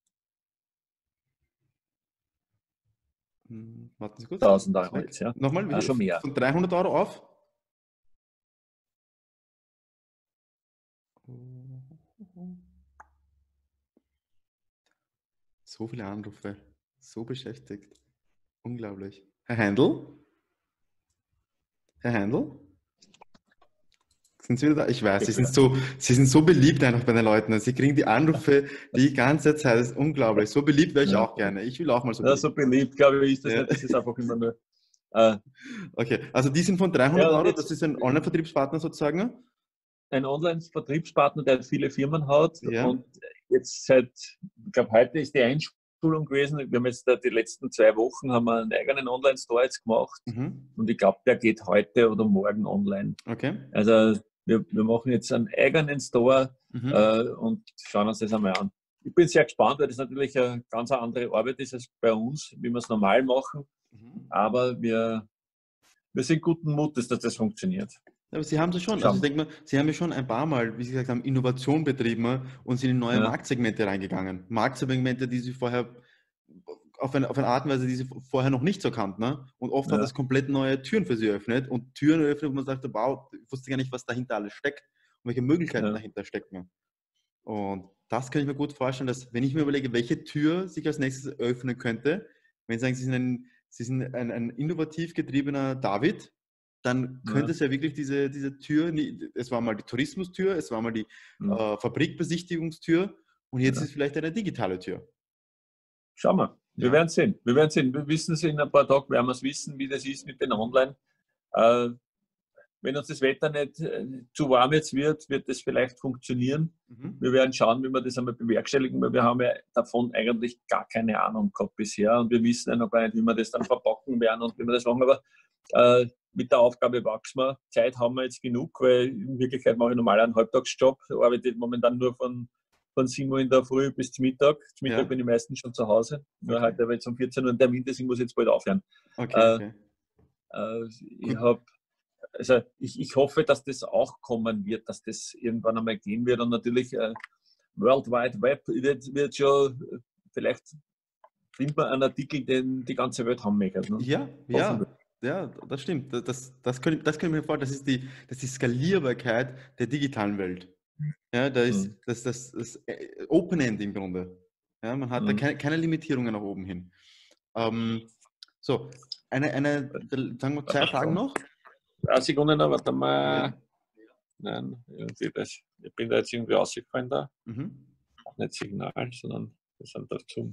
Hm, warten Sie kurz. Euro jetzt. Ja. Nochmal, Ah, schon mehr. von dreihundert Euro auf? So viele Anrufe, so beschäftigt. Unglaublich. Herr Heindl? Herr Heindl? Sind Sie wieder da? Ich weiß, Sie sind so, Sie sind so beliebt einfach bei den Leuten. Sie kriegen die Anrufe die ganze Zeit. Das ist unglaublich. So beliebt wäre ich Ja. auch gerne. Ich will auch mal so Ja, beliebt. so beliebt, glaube ich, ist das Ja. nicht. Das ist einfach immer nur Äh, Okay, also die sind von dreihundert ja, und Euro, jetzt das ist ein Online-Vertriebspartner sozusagen? ein Online-Vertriebspartner, der viele Firmen hat Ja. und jetzt seit, ich glaube, heute ist die Einschulung gewesen. Wir haben jetzt da die letzten zwei Wochen haben wir einen eigenen Online-Store jetzt gemacht Mhm. und ich glaube, der geht heute oder morgen online. Okay. Also wir, wir machen jetzt einen eigenen Store Mhm. äh, und schauen uns das einmal an. Ich bin sehr gespannt, weil das natürlich eine ganz andere Arbeit ist als bei uns, wie wir es normal machen. Mhm. Aber wir, wir sind guten Mutes, dass das funktioniert. Aber Sie haben es schon, also Schauen ich wir. denke mal, Sie haben ja schon ein paar Mal, wie Sie gesagt haben, Innovation betrieben und sind in neue Ja, Marktsegmente reingegangen. Marktsegmente, die Sie vorher auf eine, auf eine Art und Weise, die Sie vorher noch nicht so kannten. Ne? Und oft hat das ja, komplett neue Türen für Sie eröffnet und Türen eröffnet, wo man sagt, wow, ich wusste gar nicht, was dahinter alles steckt und welche Möglichkeiten ja. dahinter stecken. Und das kann ich mir gut vorstellen, dass wenn ich mir überlege, welche Tür sich als nächstes öffnen könnte, wenn Sie sagen, Sie sind ein, Sie sind ein, ein innovativ getriebener David, dann könnte Ja. es ja wirklich diese, diese Tür, es war mal die Tourismustür, es war mal die Hm. äh, Fabrikbesichtigungstür und jetzt Ja. ist vielleicht eine digitale Tür. Schauen wir. Wir Ja. werden sehen. Wir werden sehen. Wir wissen es in ein paar Tagen, werden wir es wissen, wie das ist mit den Online. Äh, wenn uns das Wetter nicht äh, zu warm jetzt wird, wird das vielleicht funktionieren. Mhm. Wir werden schauen, wie wir das einmal bewerkstelligen, weil wir haben ja davon eigentlich gar keine Ahnung gehabt bisher und wir wissen ja noch gar nicht, wie wir das dann verpacken werden und wie wir das machen. Aber äh, mit der Aufgabe wachsen wir. Zeit haben wir jetzt genug, weil in Wirklichkeit mache ich normal einen Halbtagsjob. Ich arbeite momentan nur von, von sieben Uhr in der Früh bis zum Mittag. Zum Mittag Ja. bin ich meistens schon zu Hause. Nur Okay. heute habe ich jetzt um vierzehn Uhr einen Termin, deswegen muss ich jetzt bald aufhören. Okay, Äh, okay. äh, ich Gut. habe also ich, ich hoffe, dass das auch kommen wird, dass das irgendwann einmal gehen wird. Und natürlich äh, World Wide Web wird, wird schon, äh, vielleicht findet man einen Artikel, den die ganze Welt haben möchte. Ne? Ja, Hoffen ja, wir. ja, das stimmt. Das, das, das kann, ich- das kann ich mir vorstellen, das ist die, das ist die Skalierbarkeit der digitalen Welt. Ja, da ist Mhm. das, das, das äh, Open End im Grunde. Ja, man hat da Mhm. keine, keine Limitierungen nach oben hin. Ähm, so, eine, eine, sagen wir zwei Fragen noch. Eine Sekunde noch, warte Ja. mal. Nein, irgendwie das. Ich bin da jetzt irgendwie rausgefallen da. Mhm. Nicht Signal, sondern wir sind dazu.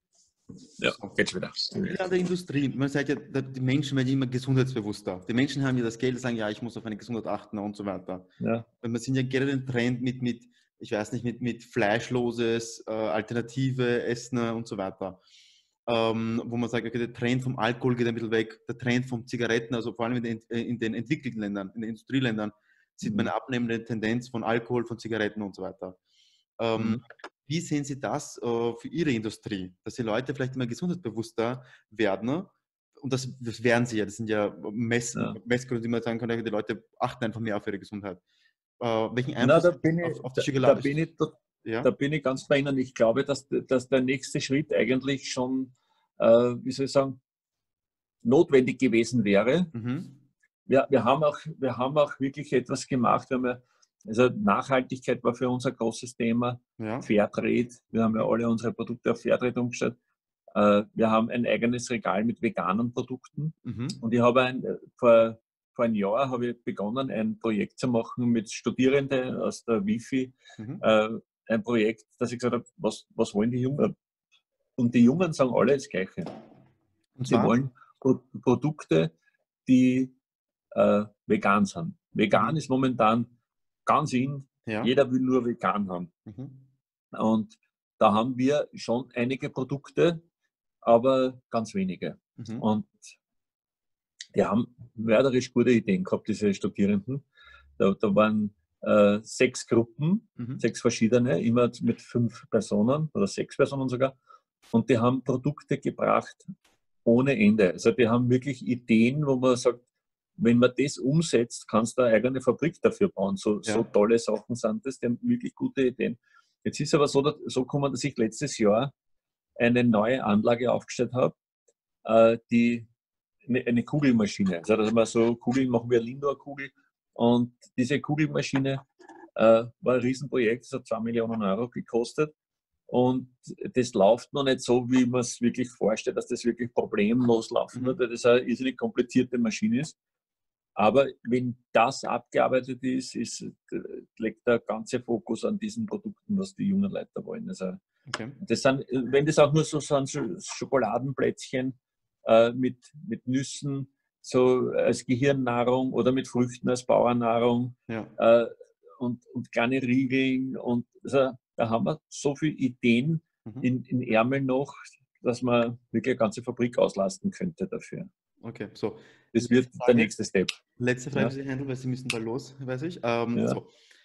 Ja, So. geht's wieder. Wieder an der Industrie. Man sagt ja, die Menschen werden immer gesundheitsbewusster. Die Menschen haben ja das Geld, sagen, ja, ich muss auf meine Gesundheit achten und so weiter. Ja. Weil wir sind ja generell im Trend mit, mit, ich weiß nicht, mit, mit fleischloses, äh, alternative Essen und so weiter. Ähm, wo man sagt, okay, der Trend vom Alkohol geht ein bisschen weg, der Trend von Zigaretten, also vor allem in den, in den entwickelten Ländern, in den Industrieländern, sieht man Mhm. eine abnehmende Tendenz von Alkohol, von Zigaretten und so weiter. Ähm, Mhm. wie sehen Sie das äh, für Ihre Industrie, dass die Leute vielleicht immer gesundheitsbewusster werden? Ne? Und das, das werden sie ja, das sind ja Mess, Ja. Messgründe, die man sagen kann, die Leute achten einfach mehr auf ihre Gesundheit. Äh, welchen Na, Einfluss da hat das bin ich, auf, auf die da, da bin Schokolade? ich, da, Ja? da bin ich ganz bei Ihnen. Ich glaube, dass, dass der nächste Schritt eigentlich schon, äh, wie soll ich sagen, notwendig gewesen wäre. Mhm. Wir, wir, haben auch, wir haben auch wirklich etwas gemacht. Wir haben ja, also Nachhaltigkeit war für uns ein großes Thema. Ja. Fairtrade, wir haben ja Mhm. alle unsere Produkte auf Fairtrade umgestellt. Äh, wir haben ein eigenes Regal mit veganen Produkten. Mhm. Und ich habe ein, vor, vor einem Jahr habe ich begonnen, ein Projekt zu machen mit Studierenden aus der Wifi. Mhm. Äh, ein Projekt, dass ich gesagt habe, was, was wollen die Jungen? Und die Jungen sagen alle das Gleiche. Und Sie zwar? wollen Pro Produkte, die äh, vegan sind. Vegan Mhm. ist momentan ganz in. Ja. Jeder will nur vegan haben. Mhm. Und da haben wir schon einige Produkte, aber ganz wenige. Mhm. Und die haben mörderisch gute Ideen gehabt, diese Studierenden. Da, da waren äh, sechs Gruppen, Mhm. sechs verschiedene, immer mit fünf Personen oder sechs Personen sogar. Und die haben Produkte gebracht ohne Ende. Also die haben wirklich Ideen, wo man sagt, wenn man das umsetzt, kannst du eine eigene Fabrik dafür bauen. So, so Ja. tolle Sachen sind das, die haben wirklich gute Ideen. Jetzt ist aber so, dass, so gekommen, dass ich letztes Jahr eine neue Anlage aufgestellt habe, äh, die eine, eine Kugelmaschine. Also dass man so Kugeln machen wir eine Lindor-Kugel. Und diese Kugelmaschine äh, war ein Riesenprojekt, das hat zwei Millionen Euro gekostet. Und das läuft noch nicht so, wie man es wirklich vorstellt, dass das wirklich problemlos laufen wird, Mhm. weil das eine irrsinnig komplizierte Maschine ist. Aber wenn das abgearbeitet ist, ist legt der ganze Fokus an diesen Produkten, was die jungen Leute wollen. Also Okay. das sind, wenn das auch nur so sind, so Schokoladenplätzchen äh, mit, mit Nüssen, so als Gehirnnahrung oder mit Früchten als Bauernnahrung Ja. äh, und, und kleine Riegeln. Und also, da haben wir so viele Ideen Mhm. in, in Ärmel noch, dass man wirklich eine ganze Fabrik auslasten könnte dafür. Okay, so. Das wird Letzte der Frage. nächste Step. Letzte Frage Ja, für Sie, Händel, weil Sie müssen bald los, weiß ich. Ähm, ja. so.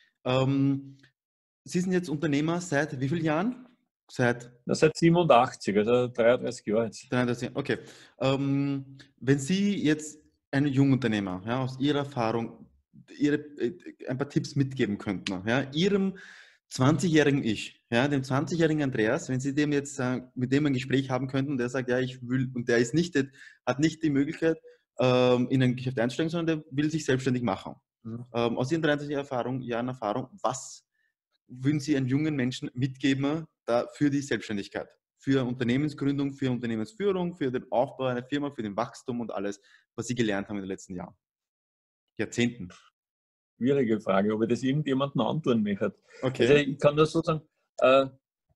ähm, Sie sind jetzt Unternehmer seit wie vielen Jahren? Seit Das seit siebenundachtzig, also dreiunddreißig Jahre jetzt. dreiunddreißig Jahren. Okay. Ähm, wenn Sie jetzt einen Jungunternehmer, ja, aus Ihrer Erfahrung Ihre, äh, ein paar Tipps mitgeben könnten, ja, Ihrem zwanzigjährigen Ich, ja, dem zwanzigjährigen Andreas, wenn Sie dem jetzt äh, mit dem ein Gespräch haben könnten, der sagt, ja, ich will, und der ist nicht, hat nicht die Möglichkeit, ähm, in ein Geschäft einzusteigen, sondern der will sich selbstständig machen. Mhm. Ähm, aus Ihren dreiunddreißig Erfahrung, Jahren Erfahrung, was würden Sie einem jungen Menschen mitgeben da, für die Selbstständigkeit? Für Unternehmensgründung, für Unternehmensführung, für den Aufbau einer Firma, für den Wachstum und alles, was Sie gelernt haben in den letzten Jahren, Jahrzehnten. Schwierige Frage, ob ich das irgendjemandem antun möchte. Also Okay. ich kann nur so sagen, äh,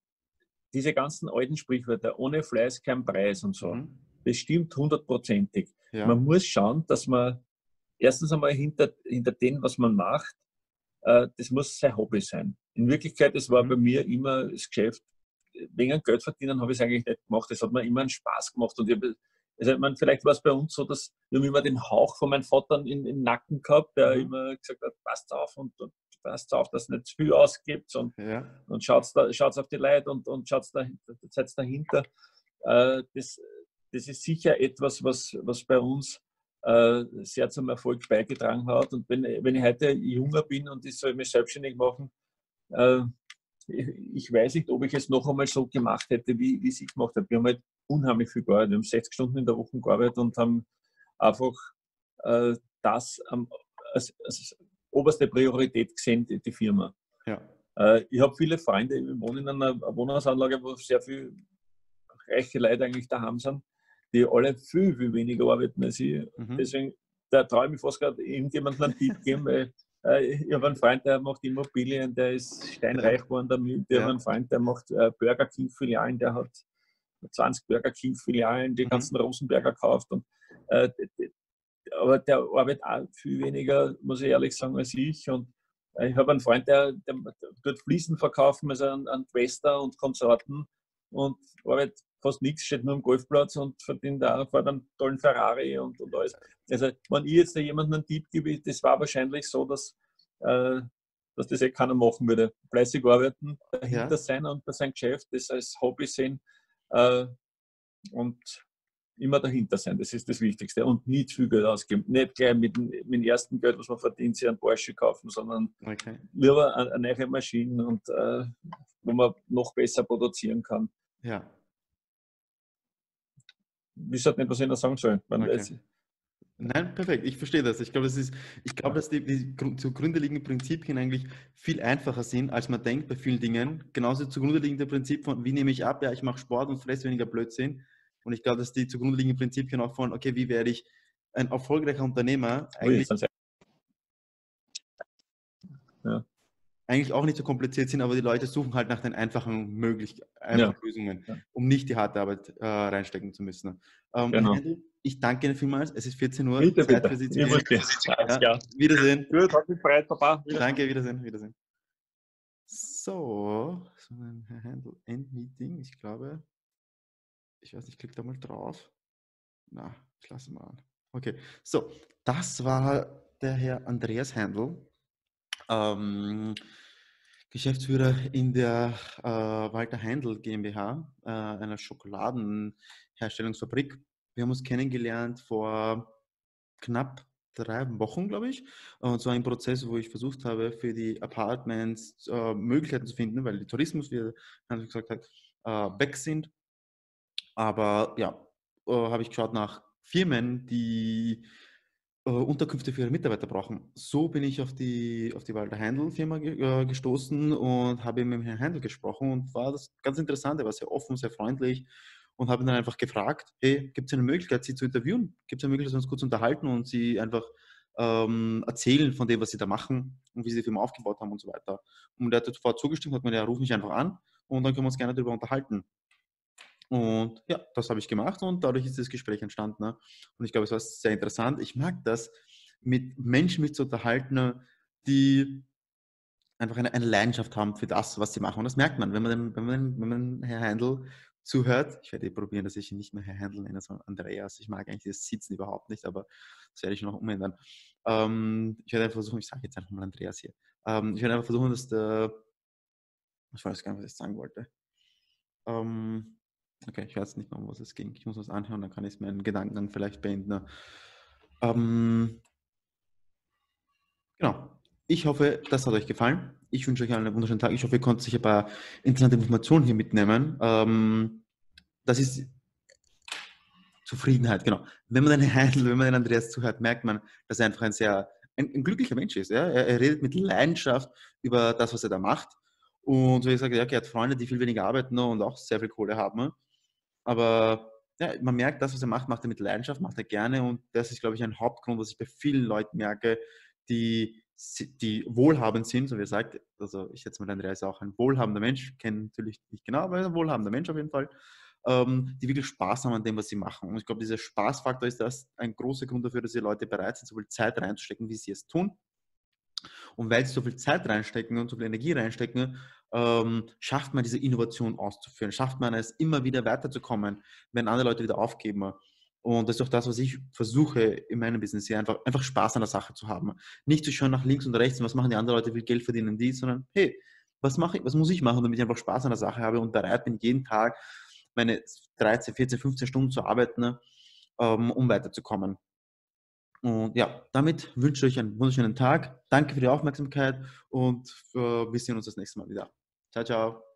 diese ganzen alten Sprichwörter, ohne Fleiß kein Preis und so, Mhm. das stimmt hundertprozentig. Ja. Man muss schauen, dass man erstens einmal hinter, hinter dem, was man macht, äh, das muss sein Hobby sein. In Wirklichkeit, das war Mhm. bei mir immer das Geschäft. Wegen Geld verdienen habe ich es eigentlich nicht gemacht. Das hat mir immer einen Spaß gemacht. Und ich hab, also, ich meine, vielleicht war es bei uns so, dass wir haben immer den Hauch von meinem Vater in, in den Nacken gehabt, der Mhm. immer gesagt hat, passt auf und, und passt auf, dass es nicht zu viel ausgibt und, Ja. und schaut da, schaut's auf die Leute und, und schaut dahinter, seid dahinter. Äh, das, das ist sicher etwas, was, was bei uns äh, sehr zum Erfolg beigetragen hat. Und wenn, wenn ich heute jünger bin und ich soll mich selbstständig machen, äh, ich, ich weiß nicht, ob ich es noch einmal so gemacht hätte, wie, wie ich es gemacht habe. Wir haben halt unheimlich viel gearbeitet. Wir haben sechzig Stunden in der Woche gearbeitet und haben einfach äh, das ähm, als, als oberste Priorität gesehen, die, die Firma. Ja. Äh, ich habe viele Freunde, ich wohne in einer Wohnhausanlage, wo sehr viele reiche Leute eigentlich daheim sind, die alle viel, viel weniger arbeiten als ich. Mhm. Deswegen, da traue ich mich fast gerade irgendjemandem einen Tipp geben, weil äh, ich habe einen Freund, der macht Immobilien, der ist steinreich Ja. geworden damit. Ich Ja. habe einen Freund, der macht äh, Burger King-Filialen, der hat zwanzig Burger King-Filialen, die Mhm. ganzen Rosenberger gekauft. Und, äh, aber der arbeitet auch viel weniger, muss ich ehrlich sagen, als ich. Und äh, ich habe einen Freund, der, der, der tut Fliesen verkaufen, also an, an Quester und Konsorten und arbeitet fast nichts, steht nur am Golfplatz und verdient da, fährt einen tollen Ferrari und, und alles. Also, wenn ich jetzt da jemandem einen Tipp gebe, das war wahrscheinlich so, dass, äh, dass das eh keiner machen würde. Fleißig arbeiten, dahinter Ja. sein und bei seinem Geschäft, das als Hobby sehen äh, und immer dahinter sein. Das ist das Wichtigste. Und nie zu viel Geld ausgeben. Nicht gleich mit, mit dem ersten Geld, was man verdient, sich einen Porsche kaufen, sondern Okay. lieber eine, eine neue Maschine, und, äh, wo man noch besser produzieren kann. Ja. Ich weiß nicht, was ich noch sagen soll. Man, Okay. es, Nein, perfekt. Ich verstehe das. Ich glaube, das ist, ich glaube, dass die, die Grund- zugrunde liegenden Prinzipien eigentlich viel einfacher sind, als man denkt bei vielen Dingen. Genauso zugrunde liegende Prinzip von, wie nehme ich ab? Ja, ich mache Sport und fresse weniger Blödsinn. Und ich glaube, dass die zugrunde liegenden Prinzipien auch von, okay, wie werde ich ein erfolgreicher Unternehmer, ui, eigentlich, sonst, ja. eigentlich auch nicht so kompliziert sind, aber die Leute suchen halt nach den einfachen möglich, einfachen Ja, Lösungen, ja, um nicht die harte Arbeit äh, reinstecken zu müssen. Ähm, Herr genau. Händel, ich danke Ihnen vielmals. Es ist vierzehn Uhr, Bitte, Zeit für bitte. Sie zu Ich muss gehen. gehen. Alles Ja, klar. Wiedersehen. Gut, hat mich gefreut, Papa. Wiedersehen. Danke, Wiedersehen, Wiedersehen. So, so ein Handle End Meeting, ich glaube, ich weiß nicht, ich klicke da mal drauf. Na, ich lasse mal an. Okay, so, das war der Herr Andreas Handel, ähm, Geschäftsführer in der äh, Walter Heindl GmbH, äh, einer Schokoladenherstellungsfabrik. Wir haben uns kennengelernt vor knapp drei Wochen, glaube ich. Und zwar ein Prozess, wo ich versucht habe, für die Apartments äh, Möglichkeiten zu finden, weil der Tourismus, wie er gesagt hat, äh, weg sind. Aber ja, äh, habe ich geschaut nach Firmen, die äh, Unterkünfte für ihre Mitarbeiter brauchen. So bin ich auf die, auf die Walter Heindl-Firma ge äh, gestoßen und habe mit Herrn Heindl gesprochen und war das ganz interessant. Er war sehr offen, sehr freundlich und habe ihn dann einfach gefragt, hey, gibt es eine Möglichkeit, Sie zu interviewen? Gibt es eine Möglichkeit, uns kurz unterhalten und Sie einfach ähm, erzählen von dem, was Sie da machen und wie Sie die Firma aufgebaut haben und so weiter. Und er hat sofort zugestimmt, hat mir, ja, ruf mich einfach an und dann können wir uns gerne darüber unterhalten. Und ja, das habe ich gemacht und dadurch ist das Gespräch entstanden. Ne? Und ich glaube, es war sehr interessant. Ich mag das, mit Menschen mich zu unterhalten, die einfach eine, eine Leidenschaft haben für das, was sie machen. Und das merkt man, wenn man, den, wenn man, wenn man Herr Heindl zuhört. Ich werde eh probieren, dass ich ihn nicht mehr Herr Heindl nenne, sondern Andreas. Ich mag eigentlich das Sitzen überhaupt nicht, aber das werde ich noch umändern. Ähm, ich werde einfach versuchen, ich sage jetzt einfach mal Andreas hier. Ähm, ich werde einfach versuchen, dass der, ich weiß gar nicht, was ich sagen wollte. Ähm, okay, ich weiß nicht mehr, um was es ging. Ich muss was anhören, dann kann ich es meinen Gedanken dann vielleicht beenden. Ähm, genau. Ich hoffe, das hat euch gefallen. Ich wünsche euch einen wunderschönen Tag. Ich hoffe, ihr konntet sich ein paar interessante Informationen hier mitnehmen. Ähm, das ist Zufriedenheit, genau. Wenn man den Heindl, wenn man den Andreas zuhört, merkt man, dass er einfach ein sehr ein, ein glücklicher Mensch ist. Ja? Er, er redet mit Leidenschaft über das, was er da macht. Und so wie gesagt, ja, er hat Freunde, die viel weniger arbeiten und auch sehr viel Kohle haben. Aber ja, man merkt, das, was er macht, macht er mit Leidenschaft, macht er gerne. Und das ist, glaube ich, ein Hauptgrund, was ich bei vielen Leuten merke, die, die wohlhabend sind, so wie er sagt. Also ich schätze mal, Andreas ist auch ein wohlhabender Mensch, kenne natürlich nicht genau, aber ein wohlhabender Mensch auf jeden Fall, ähm, die wirklich Spaß haben an dem, was sie machen. Und ich glaube, dieser Spaßfaktor ist das ein großer Grund dafür, dass die Leute bereit sind, so viel Zeit reinzustecken, wie sie es tun. Und weil sie so viel Zeit reinstecken und so viel Energie reinstecken, ähm, schafft man diese Innovation auszuführen, schafft man es, immer wieder weiterzukommen, wenn andere Leute wieder aufgeben. Und das ist auch das, was ich versuche in meinem Business hier, einfach, einfach Spaß an der Sache zu haben. Nicht zu schauen nach links und rechts, was machen die anderen Leute, wie viel Geld verdienen die, sondern hey, was mache ich, was muss ich machen, damit ich einfach Spaß an der Sache habe und bereit bin, jeden Tag meine dreizehn, vierzehn, fünfzehn Stunden zu arbeiten, ähm, um weiterzukommen. Und ja, damit wünsche ich euch einen wunderschönen Tag. Danke für die Aufmerksamkeit und äh, wir sehen uns das nächste Mal wieder. Ciao, ciao.